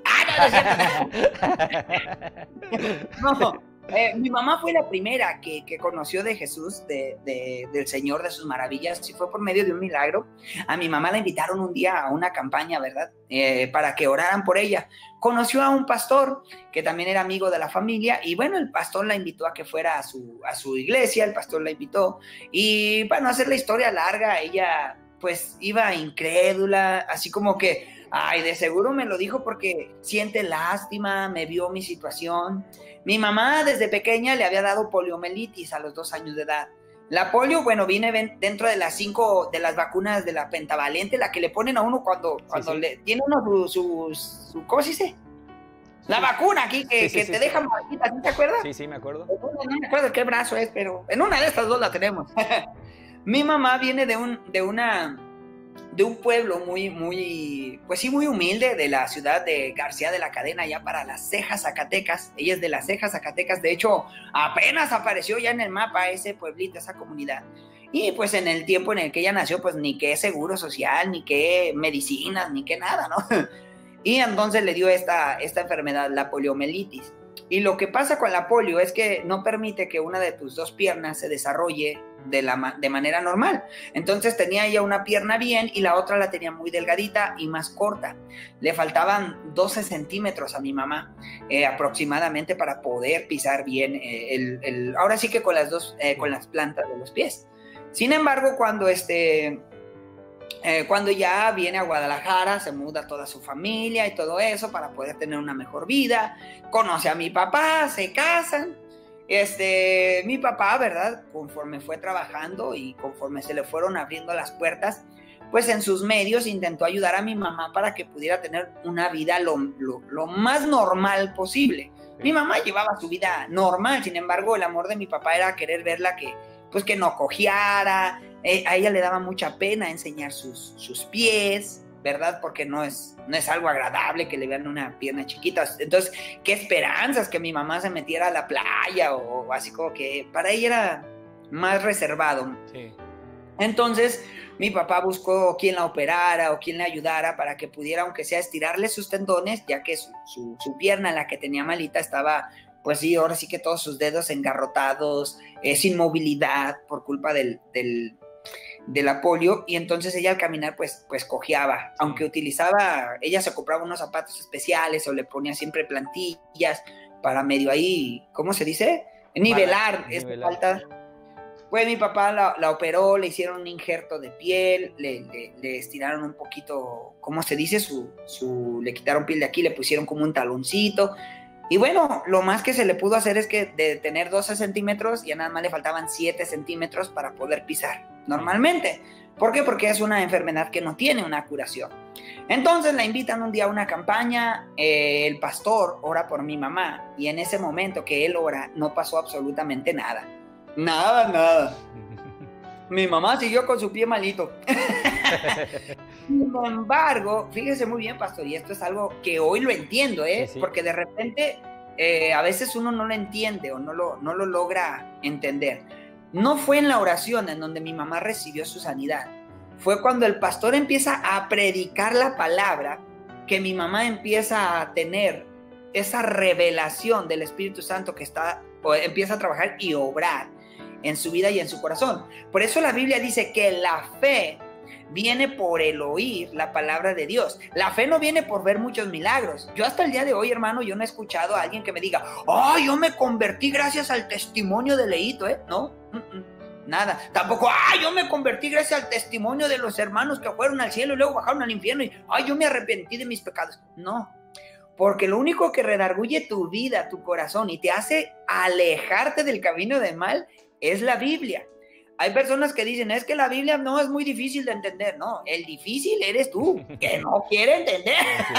No, mi mamá fue la primera que conoció de Jesús, del Señor, de sus maravillas, y fue por medio de un milagro. A mi mamá la invitaron un día a una campaña, ¿verdad? Para que oraran por ella. Conoció a un pastor que también era amigo de la familia, y bueno, el pastor la invitó a que fuera a su iglesia. El pastor la invitó, y para no hacer la historia larga, ella pues iba incrédula, así como que, ay, de seguro me lo dijo porque siente lástima, me vio mi situación. Mi mamá desde pequeña le había dado poliomielitis a los 2 años de edad. La polio, bueno, viene dentro de las 5 de las vacunas de la pentavalente, la que le ponen a uno cuando sí. le tiene uno ¿cómo se dice? La vacuna aquí que te deja marquita, ¿sí te acuerdas? Sí, me acuerdo. No me acuerdo qué brazo es, pero en una de estas dos la tenemos. Mi mamá viene de un pueblo pues sí, muy humilde, de la ciudad de García de la Cadena, ya para Las Cejas, Zacatecas. Ella es de Las Cejas, Zacatecas. De hecho, apenas apareció ya en el mapa ese pueblito, esa comunidad. Y pues en el tiempo en el que ella nació, pues ni qué seguro social, ni qué medicinas, ni qué nada, ¿no? Y entonces le dio esta enfermedad, la poliomielitis. Y lo que pasa con la polio es que no permite que una de tus 2 piernas se desarrolle de manera normal. Entonces tenía ella una pierna bien y la otra la tenía muy delgadita y más corta. Le faltaban 12 centímetros a mi mamá aproximadamente para poder pisar bien ahora sí que con las plantas de los pies. Sin embargo, cuando ya viene a Guadalajara, se muda toda su familia y todo eso para poder tener una mejor vida, conoce a mi papá, se casan. Mi papá, ¿verdad? Conforme fue trabajando y conforme se le fueron abriendo las puertas, pues en sus medios intentó ayudar a mi mamá para que pudiera tener una vida lo más normal posible. Mi mamá llevaba su vida normal, sin embargo, el amor de mi papá era querer verla que no cojeara. A ella le daba mucha pena enseñar sus pies, ¿verdad? Porque no es algo agradable que le vean una pierna chiquita. Entonces, qué esperanzas que mi mamá se metiera a la playa o así, como que para ella era más reservado. Sí. Entonces, mi papá buscó quien la operara o quien le ayudara para que pudiera, aunque sea, estirarle sus tendones, ya que su pierna, la que tenía malita, estaba, pues sí, ahora sí que todos sus dedos engarrotados, sin movilidad por culpa de la polio, y entonces ella al caminar pues cojeaba, aunque ella se compraba unos zapatos especiales o le ponía siempre plantillas para medio ahí, ¿cómo se dice? Nivelar esa falta. Pues mi papá la operó, le hicieron un injerto de piel, le estiraron un poquito, ¿cómo se dice? Le quitaron piel de aquí, le pusieron como un taloncito. Y bueno, lo más que se le pudo hacer es que de tener 12 centímetros, ya nada más le faltaban 7 centímetros para poder pisar normalmente. ¿Por qué? Porque es una enfermedad que no tiene una curación. Entonces la invitan un día a una campaña, el pastor ora por mi mamá, y en ese momento que él ora, no pasó absolutamente nada. Nada. Mi mamá siguió con su pie malito. Sin embargo, fíjese muy bien, pastor, y esto es algo que hoy lo entiendo, sí. Porque de repente a veces uno no lo entiende o no lo logra entender. No fue en la oración en donde mi mamá recibió su sanidad. Fue cuando el pastor empieza a predicar la palabra que mi mamá empieza a tener esa revelación del Espíritu Santo que empieza a trabajar y obrar en su vida y en su corazón. Por eso la Biblia dice que la fe viene por el oír la palabra de Dios. La fe no viene por ver muchos milagros. Yo hasta el día de hoy, hermano, yo no he escuchado a alguien que me diga, yo me convertí gracias al testimonio de Leito, ¿no? Nada. Tampoco, yo me convertí gracias al testimonio de los hermanos que fueron al cielo y luego bajaron al infierno y, yo me arrepentí de mis pecados. No. Porque lo único que redarguye tu vida, tu corazón y te hace alejarte del camino del mal es la Biblia. Hay personas que dicen, es que la Biblia no es muy difícil de entender. No, el difícil eres tú, que no quiere entender.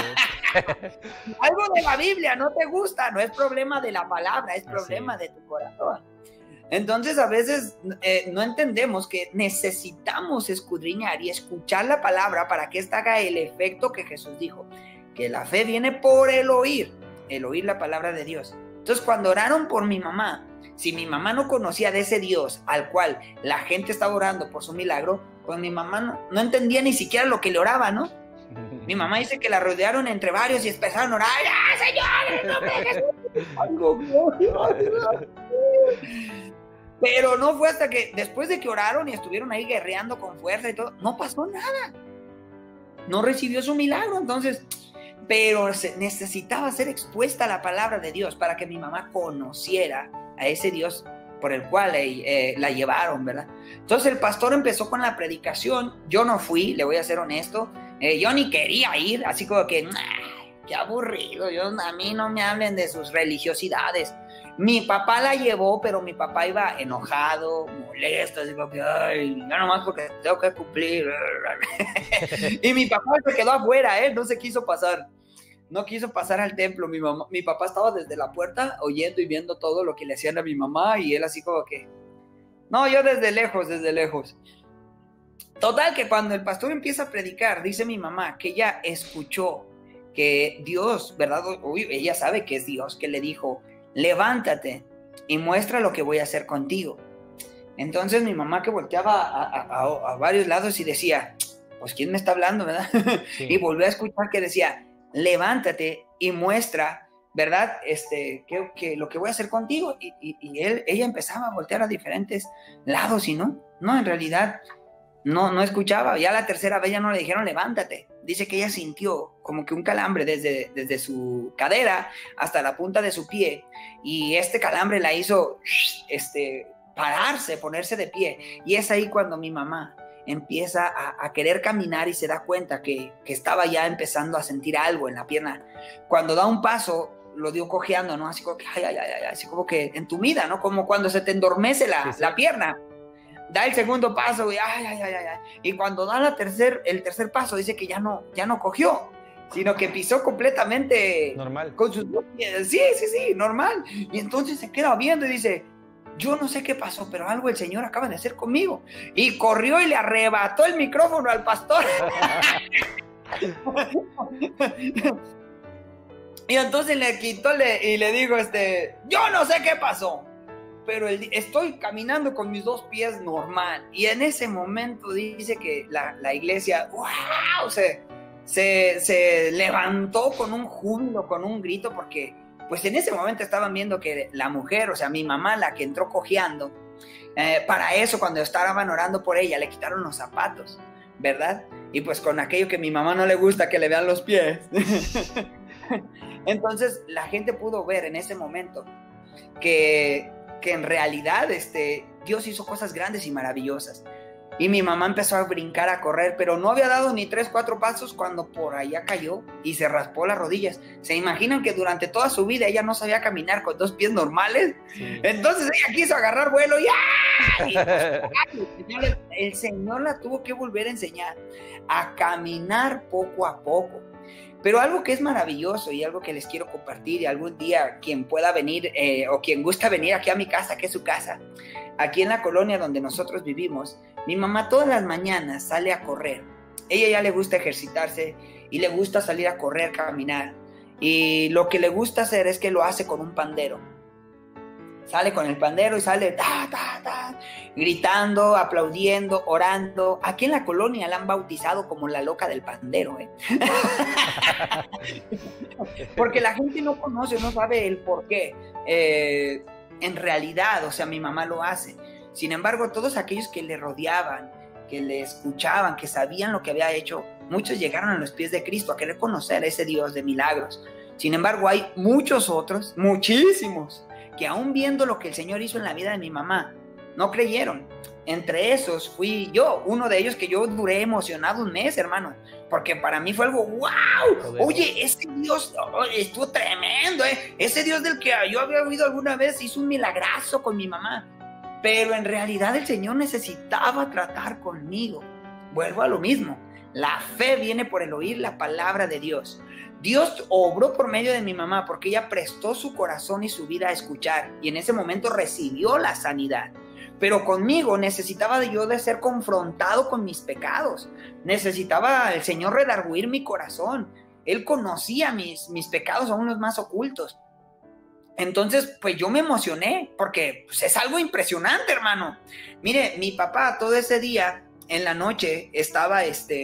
Algo de la Biblia no te gusta, no es problema de la palabra, es problema de tu corazón. Entonces a veces no entendemos que necesitamos escudriñar y escuchar la palabra para que ésta haga el efecto que Jesús dijo, que la fe viene por el oír la palabra de Dios. Entonces cuando oraron por mi mamá, si mi mamá no conocía de ese Dios al cual la gente estaba orando por su milagro, pues mi mamá no entendía ni siquiera lo que le oraba, ¿no? Mi mamá dice que la rodearon entre varios y empezaron a orar, Señor, no me Pero no fue hasta que después de que oraron y estuvieron ahí guerreando con fuerza y todo, no pasó nada. No recibió su milagro, entonces, pero necesitaba ser expuesta a la palabra de Dios para que mi mamá conociera a ese Dios por el cual la llevaron, ¿verdad? Entonces el pastor empezó con la predicación. Yo no fui, le voy a ser honesto. Yo ni quería ir, así como que, qué aburrido, a mí no me hablen de sus religiosidades. Mi papá la llevó, pero mi papá iba enojado, molesto, así como que, ay, ya nomás porque tengo que cumplir. Y mi papá se quedó afuera, no se quiso pasar. No quiso pasar al templo. Mi papá estaba desde la puerta oyendo y viendo todo lo que le hacían a mi mamá, y él así como que, no, yo desde lejos. Total, que cuando el pastor empieza a predicar, dice mi mamá que ella escuchó que Dios, ¿verdad? Uy, ella sabe que es Dios, que le dijo, levántate y muestra lo que voy a hacer contigo. Entonces mi mamá, que volteaba a varios lados y decía, pues ¿quién me está hablando, verdad? Sí. Y volvió a escuchar que decía, levántate y muestra, ¿verdad? Que lo que voy a hacer contigo. Y ella empezaba a voltear a diferentes lados y no, en realidad no escuchaba. Ya la tercera vez ya no le dijeron levántate. Dice que ella sintió como que un calambre desde su cadera hasta la punta de su pie, y este calambre la hizo pararse, ponerse de pie. Y es ahí cuando mi mamá empieza a querer caminar y se da cuenta que estaba ya empezando a sentir algo en la pierna. Cuando da un paso, lo dio cojeando, ¿no? Así como que, así como que entumida, ¿no? Como cuando se te endormece la pierna. Da el segundo paso y y cuando da el tercer paso, dice que ya no cogió, sino que pisó completamente normal, con sus dos pies. Sí, normal. Y entonces se queda viendo y dice, yo no sé qué pasó, pero algo el Señor acaba de hacer conmigo. Y corrió y le arrebató el micrófono al pastor. Y entonces le quitó y le dijo, yo no sé qué pasó, pero estoy caminando con mis dos pies normal. Y en ese momento dice que la iglesia, wow, se levantó con un júbilo, con un grito, porque pues en ese momento estaban viendo que la mujer, o sea, mi mamá, la que entró cojeando, para eso, cuando estaban orando por ella, le quitaron los zapatos, ¿verdad? Y pues con aquello que a mi mamá no le gusta que le vean los pies. Entonces la gente pudo ver en ese momento que en realidad Dios hizo cosas grandes y maravillosas. Y mi mamá empezó a brincar, a correr, pero no había dado ni 3, 4 pasos cuando por allá cayó y se raspó las rodillas. ¿Se imaginan que durante toda su vida ella no sabía caminar con 2 pies normales? Sí. Entonces ella quiso agarrar vuelo y el Señor la tuvo que volver a enseñar a caminar poco a poco. Pero algo que es maravilloso y algo que les quiero compartir, y algún día quien pueda venir o quien gusta venir aquí a mi casa, que es su casa, aquí en la colonia donde nosotros vivimos, mi mamá todas las mañanas sale a correr. Ella ya le gusta ejercitarse y le gusta salir a correr, caminar. Y lo que le gusta hacer es que lo hace con un pandero. Sale con el pandero y sale gritando, aplaudiendo, orando. Aquí en la colonia la han bautizado como la loca del pandero, porque la gente no conoce, no sabe el por qué. En realidad, o sea, mi mamá lo hace. Sin embargo, todos aquellos que le rodeaban, que le escuchaban, que sabían lo que había hecho, muchos llegaron a los pies de Cristo a querer conocer a ese Dios de milagros. Sin embargo, hay muchos otros, muchísimos, que aún viendo lo que el Señor hizo en la vida de mi mamá, no creyeron. Entre esos fui yo, uno de ellos, que yo duré emocionado un mes, hermano, porque para mí fue algo, wow, oye, ese Dios estuvo tremendo, ese Dios del que yo había oído alguna vez hizo un milagrazo con mi mamá, pero en realidad el Señor necesitaba tratar conmigo. Vuelvo a lo mismo, la fe viene por el oír la palabra de Dios. Dios obró por medio de mi mamá porque ella prestó su corazón y su vida a escuchar, y en ese momento recibió la sanidad. Pero conmigo necesitaba yo de ser confrontado con mis pecados. Necesitaba el Señor redarguir mi corazón. Él conocía mis pecados, aún los más ocultos. Entonces, pues yo me emocioné porque pues, es algo impresionante, hermano. Mire, mi papá todo ese día en la noche estaba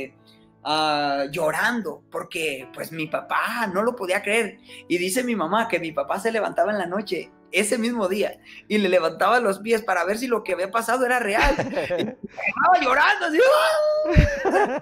llorando porque pues mi papá no lo podía creer. Y dice mi mamá que mi papá se levantaba en la noche ese mismo día y le levantaba los pies para ver si lo que había pasado era real. Y estaba llorando así.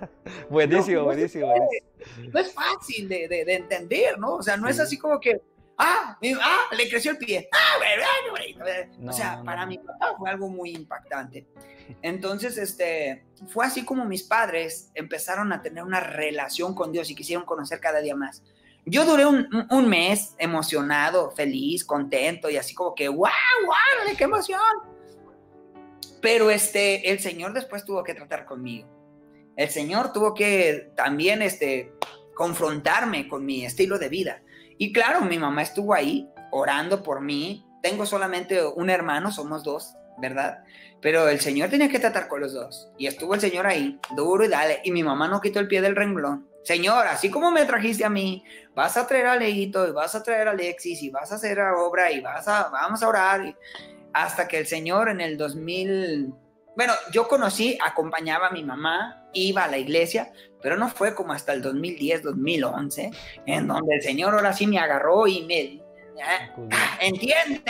Buenísimo, buenísimo. No es fácil de entender, ¿no? O sea, no es así como que, Le creció el pie. O sea, para mi papá fue algo muy impactante. Entonces, fue así como mis padres empezaron a tener una relación con Dios y quisieron conocer cada día más. Yo duré un mes emocionado, feliz, contento y así como que, ¡wow! ¡Qué emoción! Pero el Señor después tuvo que tratar conmigo. El Señor tuvo que también confrontarme con mi estilo de vida. Y claro, mi mamá estuvo ahí orando por mí. Tengo solamente un hermano, somos dos, ¿verdad? Pero el Señor tenía que tratar con los dos. Y estuvo el Señor ahí, duro y dale. Y mi mamá no quitó el pie del renglón. Señor, así como me trajiste a mí, vas a traer a Leito y vas a traer a Alexis y vas a hacer la obra y vamos a orar. Hasta que el Señor en el 2000... Bueno, yo acompañaba a mi mamá, iba a la iglesia, pero no fue como hasta el 2010, 2011, en donde el Señor ahora sí me agarró y me... ¿Entiende?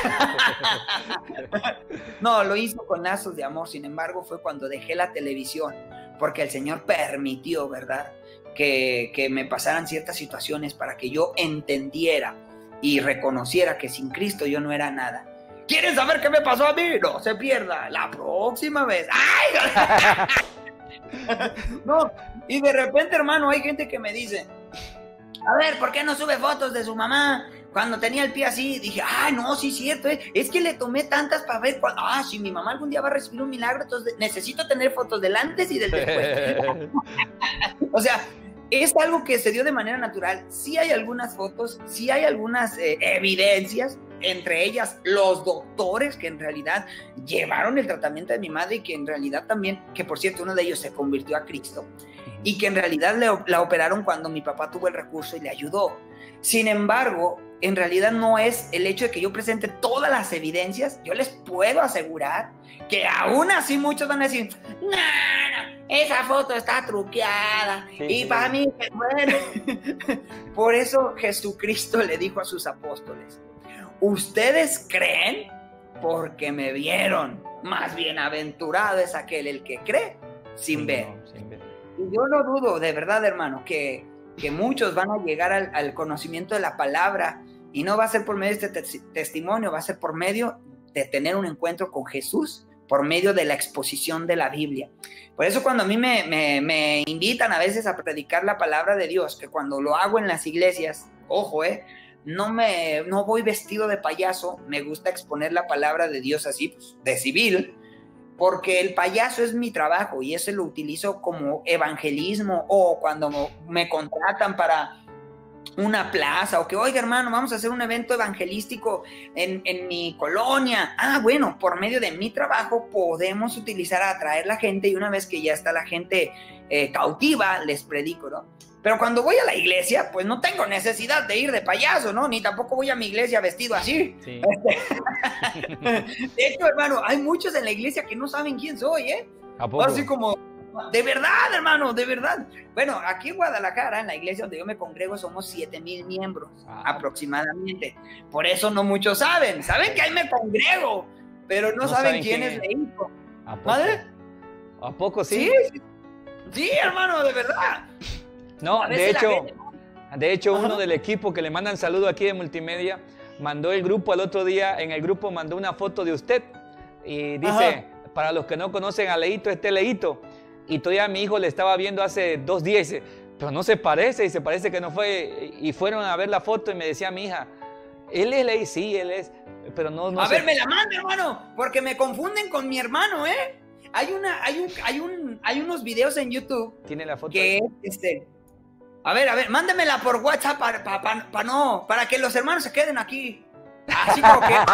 No, lo hizo con lazos de amor. Sin embargo, fue cuando dejé la televisión, porque el Señor permitió, ¿verdad?, que me pasaran ciertas situaciones para que yo entendiera y reconociera que sin Cristo yo no era nada. ¿Quieren saber qué me pasó a mí? No se pierda la próxima vez. ¡Ay! No, y de repente, hermano, hay gente que me dice, a ver, ¿por qué no sube fotos de su mamá cuando tenía el pie así? Dije, no, sí es cierto, es que le tomé tantas para ver cuando, si mi mamá algún día va a recibir un milagro, entonces necesito tener fotos del antes y del después. O sea, es algo que se dio de manera natural. Sí hay algunas fotos, sí hay algunas evidencias, entre ellas los doctores que en realidad llevaron el tratamiento de mi madre y que en realidad también, que por cierto uno de ellos se convirtió a Cristo y que en realidad la operaron cuando mi papá tuvo el recurso y le ayudó. Sin embargo, en realidad no es el hecho de que yo presente todas las evidencias. Yo les puedo asegurar que aún así muchos van a decir, no, esa foto está truqueada, y para mí, bueno. Por eso Jesucristo le dijo a sus apóstoles, ustedes creen porque me vieron, más bienaventurado es aquel el que cree sin ver. Y yo no dudo, de verdad, hermano, que muchos van a llegar al conocimiento de la palabra, y no va a ser por medio de este testimonio, va a ser por medio de tener un encuentro con Jesús, por medio de la exposición de la Biblia. Por eso cuando a mí me invitan a veces a predicar la palabra de Dios, que cuando lo hago en las iglesias, ojo, no voy vestido de payaso, me gusta exponer la palabra de Dios así, pues, de civil, porque el payaso es mi trabajo y ese lo utilizo como evangelismo, o cuando me contratan para una plaza, o que, oiga, hermano, vamos a hacer un evento evangelístico en mi colonia. Bueno, por medio de mi trabajo podemos utilizar a atraer la gente, y una vez que ya está la gente cautiva, les predico, ¿no? Pero cuando voy a la iglesia, pues no tengo necesidad de ir de payaso, ¿no? Ni tampoco voy a mi iglesia vestido así. Sí. De hecho, hermano, hay muchos en la iglesia que no saben quién soy, ¿eh? ¿A poco? Así como, de verdad, hermano, de verdad. Bueno, aquí en Guadalajara, en la iglesia donde yo me congrego, somos 7,000 miembros aproximadamente. Por eso no muchos saben. Saben que ahí me congrego, pero no saben quién es Leito. ¿Madre? ¿A poco sí? Sí, hermano, de verdad. No, de hecho, uno del equipo que le mandan saludo aquí de Multimedia mandó el grupo al otro día, en el grupo mandó una foto de usted y dice, para los que no conocen a Leito, Leito. Y todavía mi hijo le estaba viendo hace 2 días y dice, pero no se parece, y se parece que no fue. Y fueron a ver la foto y me decía mi hija, él es Leito, sí, él es, pero no a ver, me la manda, hermano, porque me confunden con mi hermano, ¿eh? Hay unos videos en YouTube. ¿Tiene la foto? Que A ver, mándamela por WhatsApp para que los hermanos se queden aquí. Así como que...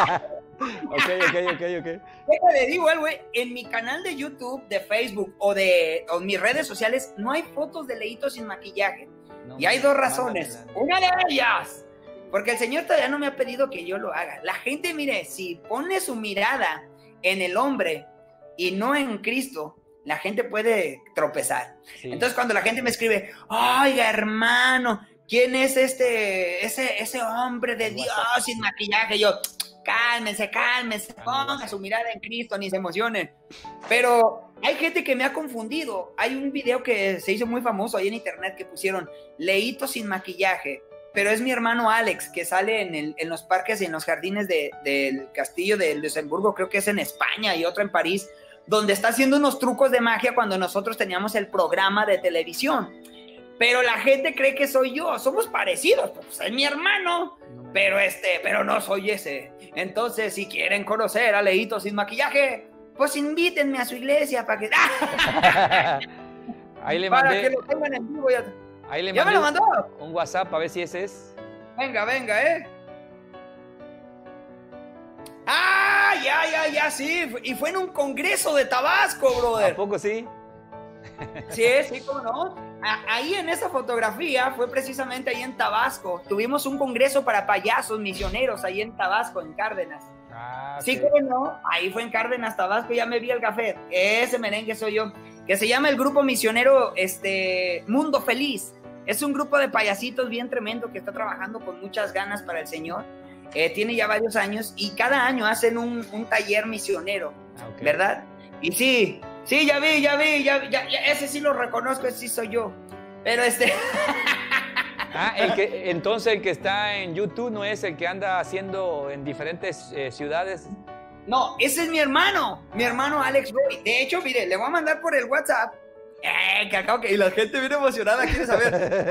Ok. Le digo algo, en mi canal de YouTube, de Facebook o en mis redes sociales, no hay fotos de Leito sin maquillaje. Y hay 2 razones. Una de ellas, porque el Señor todavía no me ha pedido que yo lo haga. La gente, mire, si pone su mirada en el hombre y no en Cristo, la gente puede tropezar. Sí. Entonces, cuando la gente me escribe, oiga, hermano, ¿quién es ese hombre de Dios sin maquillaje? Yo, cálmense, ponga su mirada en Cristo, ni se emocionen. Pero hay gente que me ha confundido. Hay un video que se hizo muy famoso ahí en internet que pusieron Leito sin maquillaje pero es mi hermano Alex, que sale en los parques y en los jardines del castillo de Luxemburgo, creo que es en España, y otro en París, donde está haciendo unos trucos de magia cuando nosotros teníamos el programa de televisión. Pero la gente cree que soy yo, somos parecidos, pues es mi hermano, pero no soy ese. Entonces, si quieren conocer a Leito sin maquillaje, pues invítenme a su iglesia para que... Ahí le mandé, para que lo tengan en vivo. Ahí le ¿Ya me lo mandó? Un WhatsApp a ver si ese es. Venga, Ah, ya, sí. Y fue en un congreso de Tabasco, brother. ¿A poco sí? Sí, cómo no. Ahí en esa fotografía fue precisamente ahí en Tabasco. Tuvimos un congreso para payasos misioneros ahí en Tabasco, en Cárdenas. Sí, cómo no. Ahí fue en Cárdenas, Tabasco. Ya me vi el café. Ese merengue soy yo. Que se llama el grupo misionero Mundo Feliz. Es un grupo de payasitos bien tremendo que está trabajando con muchas ganas para el Señor. Tiene ya varios años y cada año hacen un taller misionero, ¿verdad? Y sí, ya vi, ese sí lo reconozco, ese sí soy yo. Pero entonces el que está en YouTube no es el que anda haciendo en diferentes ciudades. No, ese es mi hermano Alex Roy. De hecho, mire, le voy a mandar por el WhatsApp. Y la gente viene emocionada, quiere saber.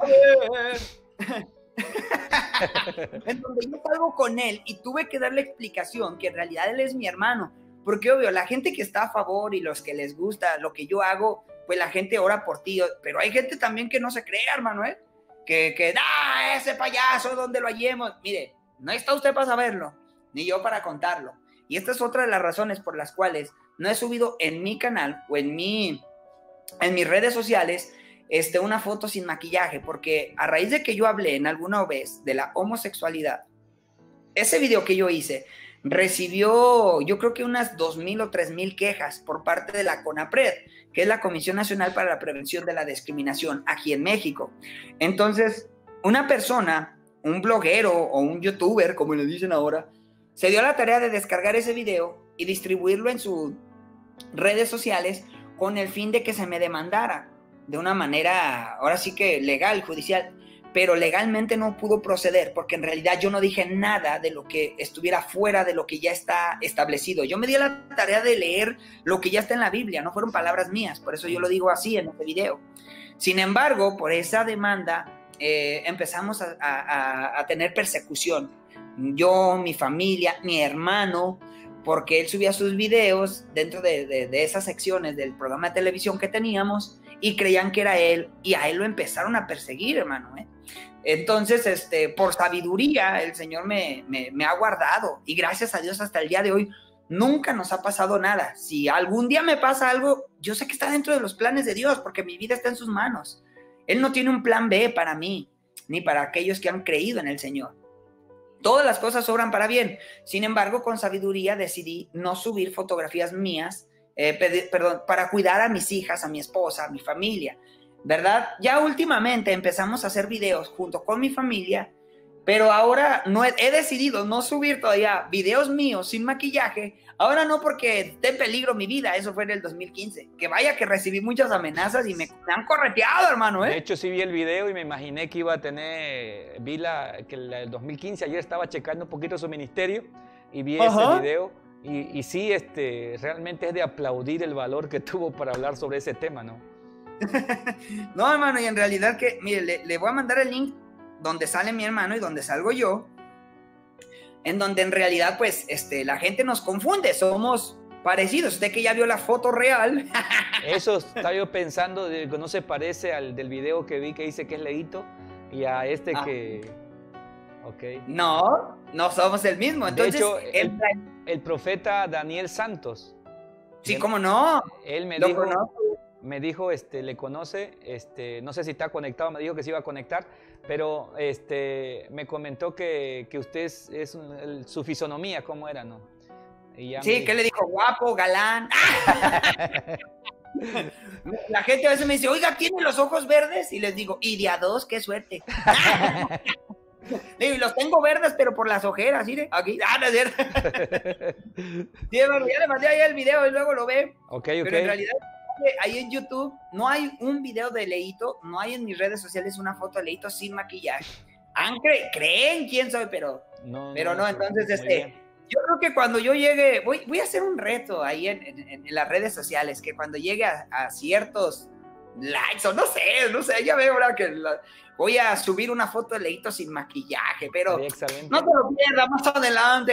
En donde yo salgo con él y tuve que darle explicación que en realidad él es mi hermano. Porque obvio, la gente que está a favor y los que les gusta lo que yo hago, pues la gente ora por ti. Pero hay gente también que no se cree, hermano, que ese payaso, ¿dónde lo hallemos? Mire, no está usted para saberlo, ni yo para contarlo. Y esta es otra de las razones por las cuales no he subido en mi canal o en mis redes sociales una foto sin maquillaje, porque a raíz de que yo hablé en alguna vez de la homosexualidad, ese video que yo hice recibió, yo creo que unas 2,000 o 3,000 quejas por parte de la CONAPRED, que es la Comisión Nacional para la Prevención de la Discriminación aquí en México. Entonces, una persona, un bloguero o un youtuber, como le dicen ahora, se dio la tarea de descargar ese video y distribuirlo en sus redes sociales con el fin de que se me demandara de una manera, ahora sí que legal, judicial, pero legalmente no pudo proceder porque en realidad yo no dije nada de lo que estuviera fuera de lo que ya está establecido. Yo me di la tarea de leer lo que ya está en la Biblia, no fueron palabras mías, por eso yo lo digo así en este video. Sin embargo, por esa demanda empezamos a tener persecución. Yo, mi familia, mi hermano, porque él subía sus videos dentro de esas secciones del programa de televisión que teníamos y creían que era él, y a él lo empezaron a perseguir, hermano. Entonces, por sabiduría, el Señor me ha guardado, y gracias a Dios hasta el día de hoy nunca nos ha pasado nada. Si algún día me pasa algo, yo sé que está dentro de los planes de Dios, porque mi vida está en sus manos. Él no tiene un plan B para mí, ni para aquellos que han creído en el Señor. Todas las cosas obran para bien. Sin embargo, con sabiduría decidí no subir fotografías mías, para cuidar a mis hijas, a mi esposa, a mi familia, ¿verdad? Ya últimamente empezamos a hacer videos junto con mi familia, pero ahora he decidido no subir todavía videos míos sin maquillaje. Ahora no porque esté en peligro mi vida, eso fue en el 2015. Que vaya que recibí muchas amenazas y me han correteado, hermano. De hecho, sí vi el video y me imaginé que iba a tener, que el 2015, ayer estaba checando un poquito su ministerio y vi ese video. Y sí, realmente es de aplaudir el valor que tuvo para hablar sobre ese tema, ¿no? No, hermano, y en realidad que, mire, le voy a mandar el link donde sale mi hermano y donde salgo yo, en donde en realidad, pues, la gente nos confunde, somos parecidos. Usted que ya vio la foto real. Eso estaba yo pensando, que no se parece al del video que vi que dice que es Leito, y a que... Okay. No somos el mismo. Entonces, de hecho, el profeta Daniel Santos. Sí, ¿cómo no? Él me dijo, le conoce, no sé si está conectado, me dijo que se iba a conectar, pero me comentó que usted es su fisonomía, ¿cómo era, no? Y ya sí, ¿qué le dijo? Guapo, galán. La gente a veces me dice, oiga, ¿tiene los ojos verdes? Y les digo, y de a dos, qué suerte. Y los tengo verdes, pero por las ojeras, ¿sí? Aquí, no es cierto. Sí, hermano, ya le mandé ahí el video y luego lo ve. Okay. Pero en realidad, ahí en YouTube no hay un video de Leito, no hay en mis redes sociales una foto de Leito sin maquillaje. creen quién soy, pero no, entonces, muy bien. yo creo que cuando yo llegue, voy a hacer un reto ahí en las redes sociales, que cuando llegue a ciertos likes, o no sé, ya veo ahora que voy a subir una foto de Leito sin maquillaje, pero no te lo pierdas más adelante.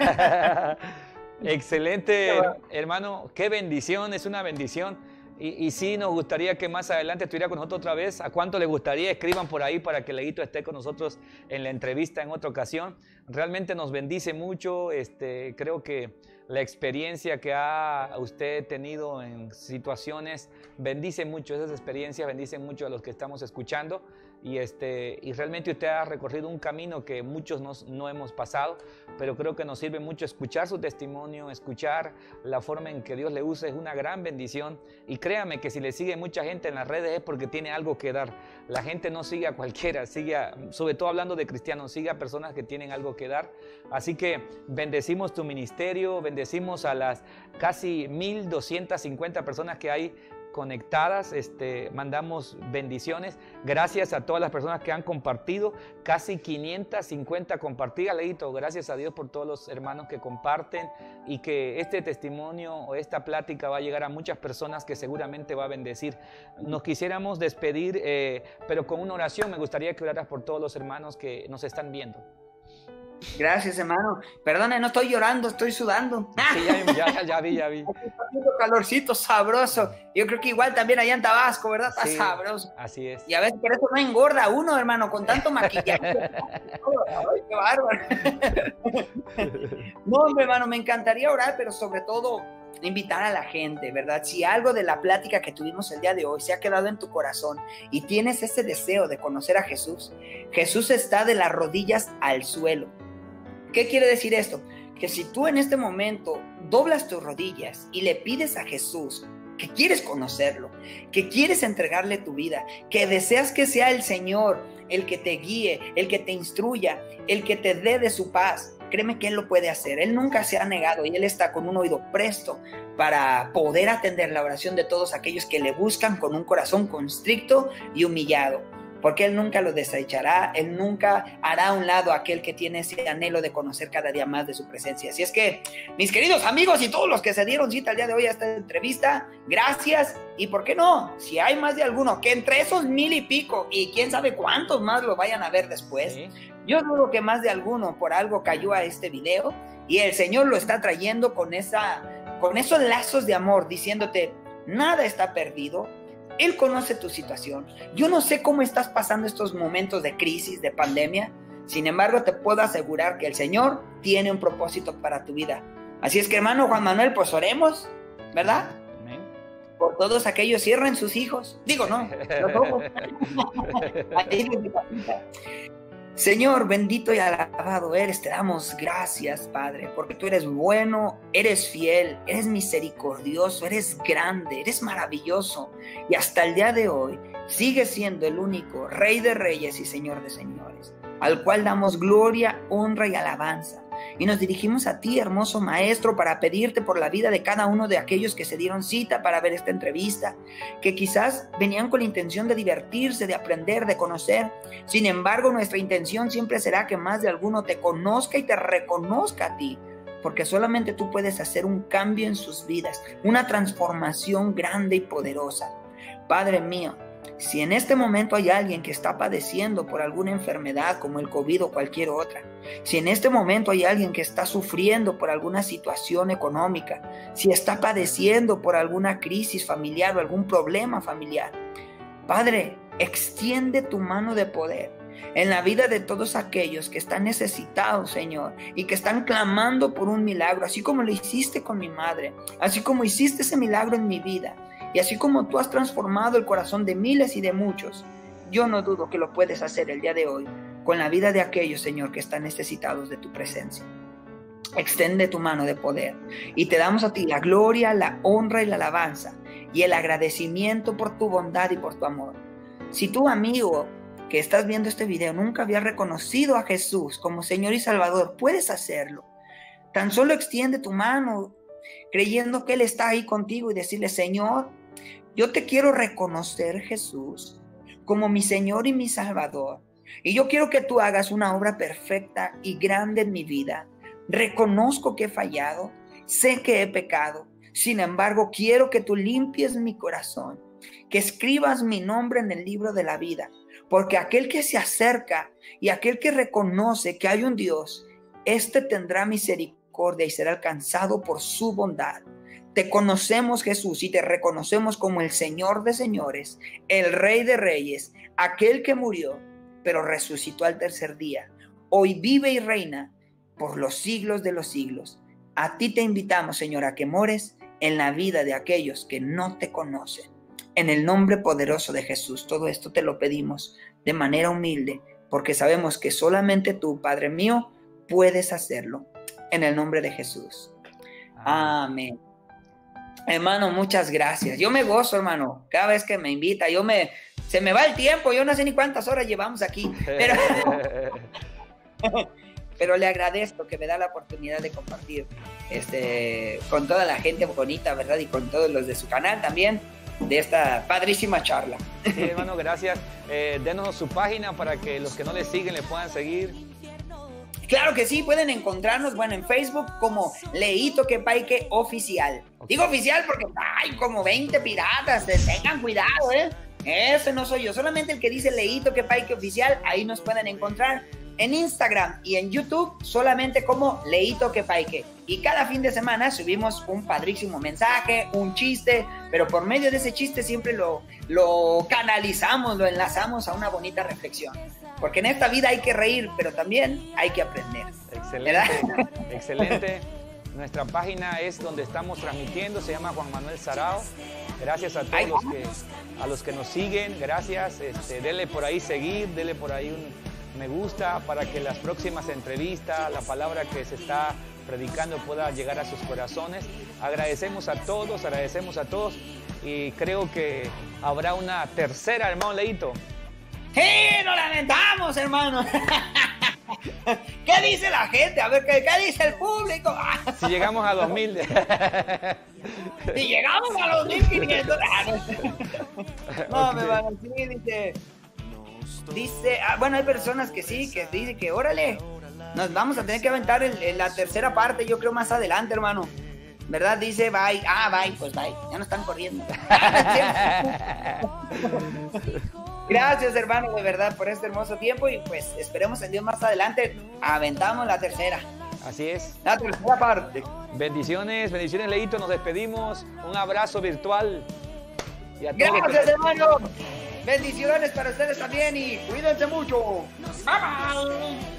Excelente, hermano, qué bendición, es una bendición. Y sí, nos gustaría que más adelante estuviera con nosotros otra vez. ¿A cuánto les gustaría? Escriban por ahí para que Leito esté con nosotros en la entrevista en otra ocasión. Realmente nos bendice mucho. Creo que la experiencia que ha usted tenido en situaciones bendice mucho. Esas experiencias bendicen mucho a los que estamos escuchando. Y realmente usted ha recorrido un camino que muchos no hemos pasado, pero creo que nos sirve mucho escuchar su testimonio, escuchar la forma en que Dios le usa, es una gran bendición. Y créame que si le sigue mucha gente en las redes es porque tiene algo que dar. La gente no sigue a cualquiera, sobre todo hablando de cristianos, sigue a personas que tienen algo que dar. Así que bendecimos tu ministerio, bendecimos a las casi 1,250 personas que hay conectadas, mandamos bendiciones, gracias a todas las personas que han compartido, casi 550 compartidas, Leito, gracias a Dios por todos los hermanos que comparten y que este testimonio o esta plática va a llegar a muchas personas que seguramente va a bendecir. Nos quisiéramos despedir, pero con una oración. Me gustaría que oraras por todos los hermanos que nos están viendo. Gracias, hermano. Perdone, no estoy llorando, estoy sudando. Sí, ya vi. Está haciendo calorcito sabroso. Yo creo que igual también allá en Tabasco, ¿verdad? Está sabroso. Así es. Y a veces por eso no engorda uno, hermano, con tanto maquillaje. Ay, qué bárbaro. No, hombre, hermano, me encantaría orar, pero sobre todo invitar a la gente, ¿verdad? Si algo de la plática que tuvimos el día de hoy se ha quedado en tu corazón y tienes ese deseo de conocer a Jesús, Jesús está de las rodillas al suelo. ¿Qué quiere decir esto? Que si tú en este momento doblas tus rodillas y le pides a Jesús que quieres conocerlo, que quieres entregarle tu vida, que deseas que sea el Señor el que te guíe, el que te instruya, el que te dé de su paz, créeme que Él lo puede hacer. Él nunca se ha negado y Él está con un oído presto para poder atender la oración de todos aquellos que le buscan con un corazón constricto y humillado. Porque Él nunca lo desechará, Él nunca hará a un lado a aquel que tiene ese anhelo de conocer cada día más de su presencia. Así es que, mis queridos amigos y todos los que se dieron cita el día de hoy a esta entrevista, gracias. Y por qué no, si hay más de alguno, que entre esos 1,000 y pico, y quién sabe cuántos más lo vayan a ver después, yo dudo que más de alguno por algo cayó a este video, y el Señor lo está trayendo con esos lazos de amor, diciéndote, nada está perdido. Él conoce tu situación. Yo no sé cómo estás pasando estos momentos de crisis, de pandemia. Sin embargo, te puedo asegurar que el Señor tiene un propósito para tu vida. Así es que, hermano Juan Manuel, pues oremos, ¿verdad? Amén. Por todos aquellos, cierren sus hijos. Digo, no, los ojos. Señor, bendito y alabado eres, te damos gracias, Padre, porque tú eres bueno, eres fiel, eres misericordioso, eres grande, eres maravilloso, y hasta el día de hoy sigues siendo el único Rey de Reyes y Señor de Señores, al cual damos gloria, honra y alabanza. Y nos dirigimos a ti, hermoso Maestro, para pedirte por la vida de cada uno de aquellos que se dieron cita para ver esta entrevista, que quizás venían con la intención de divertirse, de aprender, de conocer. Sin embargo, nuestra intención siempre será que más de alguno te conozca y te reconozca a ti, porque solamente tú puedes hacer un cambio en sus vidas, una transformación grande y poderosa. Padre mío, si en este momento hay alguien que está padeciendo por alguna enfermedad como el COVID o cualquier otra, si en este momento hay alguien que está sufriendo por alguna situación económica, si está padeciendo por alguna crisis familiar o algún problema familiar, Padre, extiende tu mano de poder en la vida de todos aquellos que están necesitados, Señor, y que están clamando por un milagro, así como lo hiciste con mi madre, así como hiciste ese milagro en mi vida. Y así como tú has transformado el corazón de miles y de muchos, yo no dudo que lo puedes hacer el día de hoy con la vida de aquellos, Señor, que están necesitados de tu presencia. Extiende tu mano de poder y te damos a ti la gloria, la honra y la alabanza y el agradecimiento por tu bondad y por tu amor. Si tú, amigo, que estás viendo este video, nunca habías reconocido a Jesús como Señor y Salvador, puedes hacerlo. Tan solo extiende tu mano creyendo que Él está ahí contigo y decirle, Señor, yo te quiero reconocer, Jesús, como mi Señor y mi Salvador. Y yo quiero que tú hagas una obra perfecta y grande en mi vida. Reconozco que he fallado, sé que he pecado. Sin embargo, quiero que tú limpies mi corazón, que escribas mi nombre en el libro de la vida. Porque aquel que se acerca y aquel que reconoce que hay un Dios, este tendrá misericordia y será alcanzado por su bondad. Te conocemos, Jesús, y te reconocemos como el Señor de señores, el Rey de reyes, aquel que murió, pero resucitó al tercer día. Hoy vive y reina por los siglos de los siglos. A ti te invitamos, Señor, a que mores en la vida de aquellos que no te conocen. En el nombre poderoso de Jesús, todo esto te lo pedimos de manera humilde, porque sabemos que solamente tú, Padre mío, puedes hacerlo. En el nombre de Jesús. Amén. Hermano, muchas gracias. Yo me gozo, hermano, cada vez que me invita. Se me va el tiempo, yo no sé ni cuántas horas llevamos aquí, pero le agradezco que me da la oportunidad de compartir con toda la gente bonita, ¿verdad? Y con todos los de su canal también, de esta padrísima charla. Sí, hermano, gracias. Denos su página para que los que no le siguen le puedan seguir. Claro que sí, pueden encontrarnos, bueno, en Facebook como Leito Quepaique Oficial. Digo oficial porque hay como 20 piratas, tengan cuidado, Ese no soy yo, solamente el que dice Leito Quepaique Oficial, ahí nos pueden encontrar. En Instagram y en YouTube solamente como Leito Quepaique. Y cada fin de semana subimos un padrísimo mensaje, un chiste, pero por medio de ese chiste siempre lo canalizamos, lo enlazamos a una bonita reflexión. Porque en esta vida hay que reír, pero también hay que aprender. Excelente, excelente. Nuestra página es donde estamos transmitiendo, se llama Juan Manuel Sarao. Gracias a todos los que nos siguen, gracias. Denle por ahí seguir, denle por ahí un me gusta para que las próximas entrevistas, la palabra que se está predicando pueda llegar a sus corazones. Agradecemos a todos y creo que habrá una tercera, hermano Leito. ¡Sí! ¡Lo lamentamos, hermano! ¿Qué dice la gente? A ver, ¿qué dice el público? Si llegamos a 2000. Si llegamos a los 1500. No, me van a decir, dice, bueno, hay personas que sí, que dicen que órale, nos vamos a tener que aventar la tercera parte, yo creo más adelante, hermano. ¿Verdad? Dice bye. Bye, pues bye. Ya no están corriendo. Gracias, hermano, de verdad, por este hermoso tiempo y pues esperemos en Dios más adelante. Aventamos la tercera. Así es. La tercera parte. Bendiciones, Leito, nos despedimos. Un abrazo virtual. Y a todos. Gracias, hermano. Bendiciones para ustedes también y cuídense mucho. Bye, bye.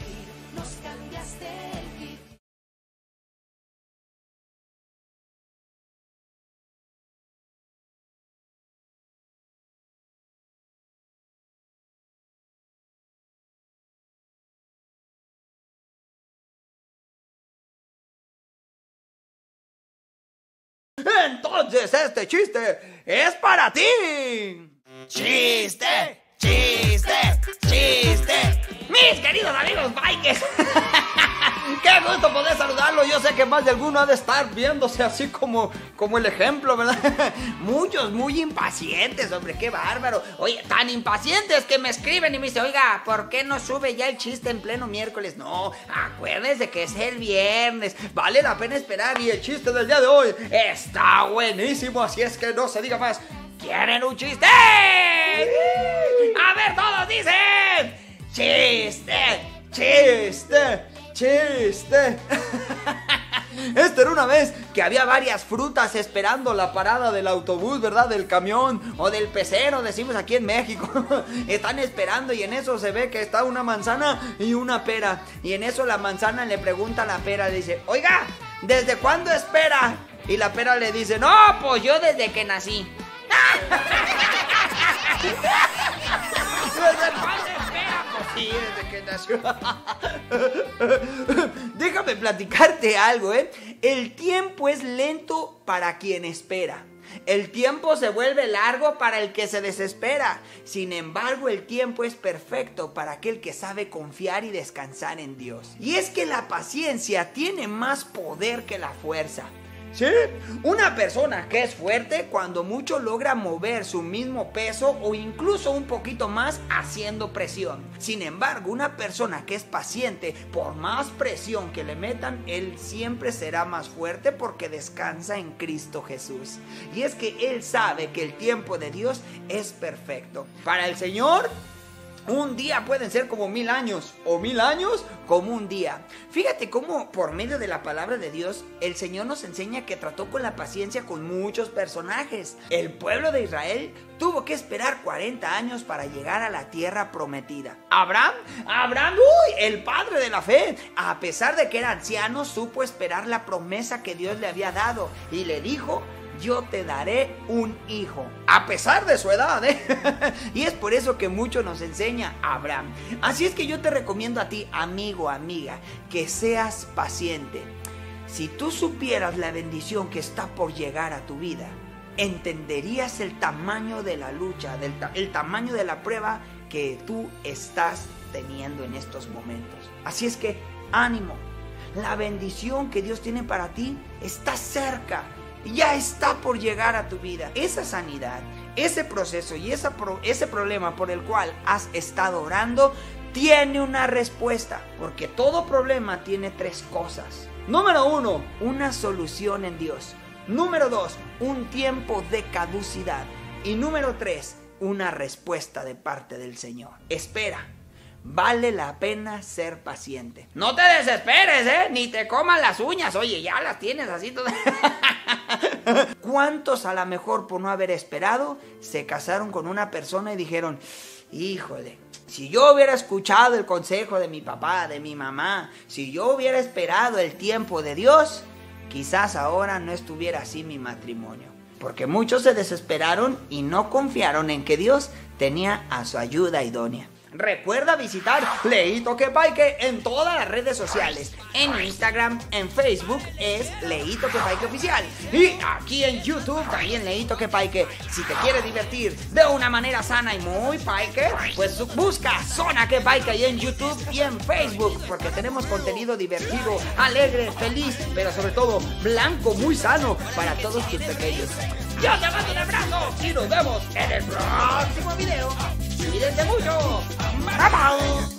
Entonces este chiste es para ti. ¡Chiste! ¡Chiste! ¡Chiste! Mis queridos amigos bikers, qué gusto poder saludarlos. Yo sé que más de alguno ha de estar viéndose así como el ejemplo, ¿verdad? Muchos muy impacientes, hombre, qué bárbaro. Oye, tan impacientes que me escriben y me dicen, oiga, ¿por qué no sube ya el chiste en pleno miércoles? No, acuérdense que es el viernes, vale la pena esperar. Y el chiste del día de hoy está buenísimo, así es que no se diga más. ¿Quieren un chiste? A ver, todos dicen chiste, chiste, chiste. Esta era una vez que había varias frutas esperando la parada del autobús, ¿verdad? Del camión o del pecero, decimos aquí en México. Están esperando y en eso se ve que está una manzana y una pera. Y en eso la manzana le pregunta a la pera, le dice, oiga, ¿desde cuándo espera? Y la pera le dice, no, pues yo desde que nací. ¿Desde cuándo espera? Pues sí, desde que nació. Déjame platicarte algo, El tiempo es lento para quien espera. El tiempo se vuelve largo para el que se desespera. Sin embargo, el tiempo es perfecto para aquel que sabe confiar y descansar en Dios. Y es que la paciencia tiene más poder que la fuerza. ¿Sí? Una persona que es fuerte cuando mucho logra mover su mismo peso o incluso un poquito más haciendo presión. Sin embargo, una persona que es paciente, por más presión que le metan, él siempre será más fuerte porque descansa en Cristo Jesús. Y es que él sabe que el tiempo de Dios es perfecto. Para el Señor, un día pueden ser como 1000 años, o 1000 años como un día. Fíjate cómo por medio de la palabra de Dios, el Señor nos enseña que trató con la paciencia con muchos personajes. El pueblo de Israel tuvo que esperar 40 años para llegar a la tierra prometida. Abraham, el padre de la fe, a pesar de que era anciano, supo esperar la promesa que Dios le había dado y le dijo: yo te daré un hijo, a pesar de su edad, Y es por eso que mucho nos enseña Abraham. Así es que yo te recomiendo a ti, amigo, amiga, que seas paciente. Si tú supieras la bendición que está por llegar a tu vida, entenderías el tamaño de la lucha, el tamaño de la prueba que tú estás teniendo en estos momentos. Así es que, ánimo, la bendición que Dios tiene para ti está cerca. Ya está por llegar a tu vida. Esa sanidad, ese proceso y ese problema por el cual has estado orando tiene una respuesta. Porque todo problema tiene 3 cosas. Número 1, una solución en Dios. Número 2, un tiempo de caducidad. Y número 3, una respuesta de parte del Señor. Espera. Vale la pena ser paciente. No te desesperes, ni te coman las uñas. Oye, ya las tienes así todas. ¿Cuántos a lo mejor por no haber esperado se casaron con una persona y dijeron: híjole, si yo hubiera escuchado el consejo de mi papá, de mi mamá, si yo hubiera esperado el tiempo de Dios, quizás ahora no estuviera así mi matrimonio? Porque muchos se desesperaron y no confiaron en que Dios tenía a su ayuda idónea. Recuerda visitar Leito Quepaique en todas las redes sociales. En Instagram, en Facebook es Leito Quepaique Oficial. Y aquí en YouTube también Leito Quepaique. Si te quieres divertir de una manera sana y muy paique, pues busca Zona Quepaique ahí en YouTube y en Facebook, porque tenemos contenido divertido, alegre, feliz, pero sobre todo blanco, muy sano para todos tus pequeños. Yo te mando un abrazo y nos vemos en el próximo video. Cuídense mucho. Bye bye.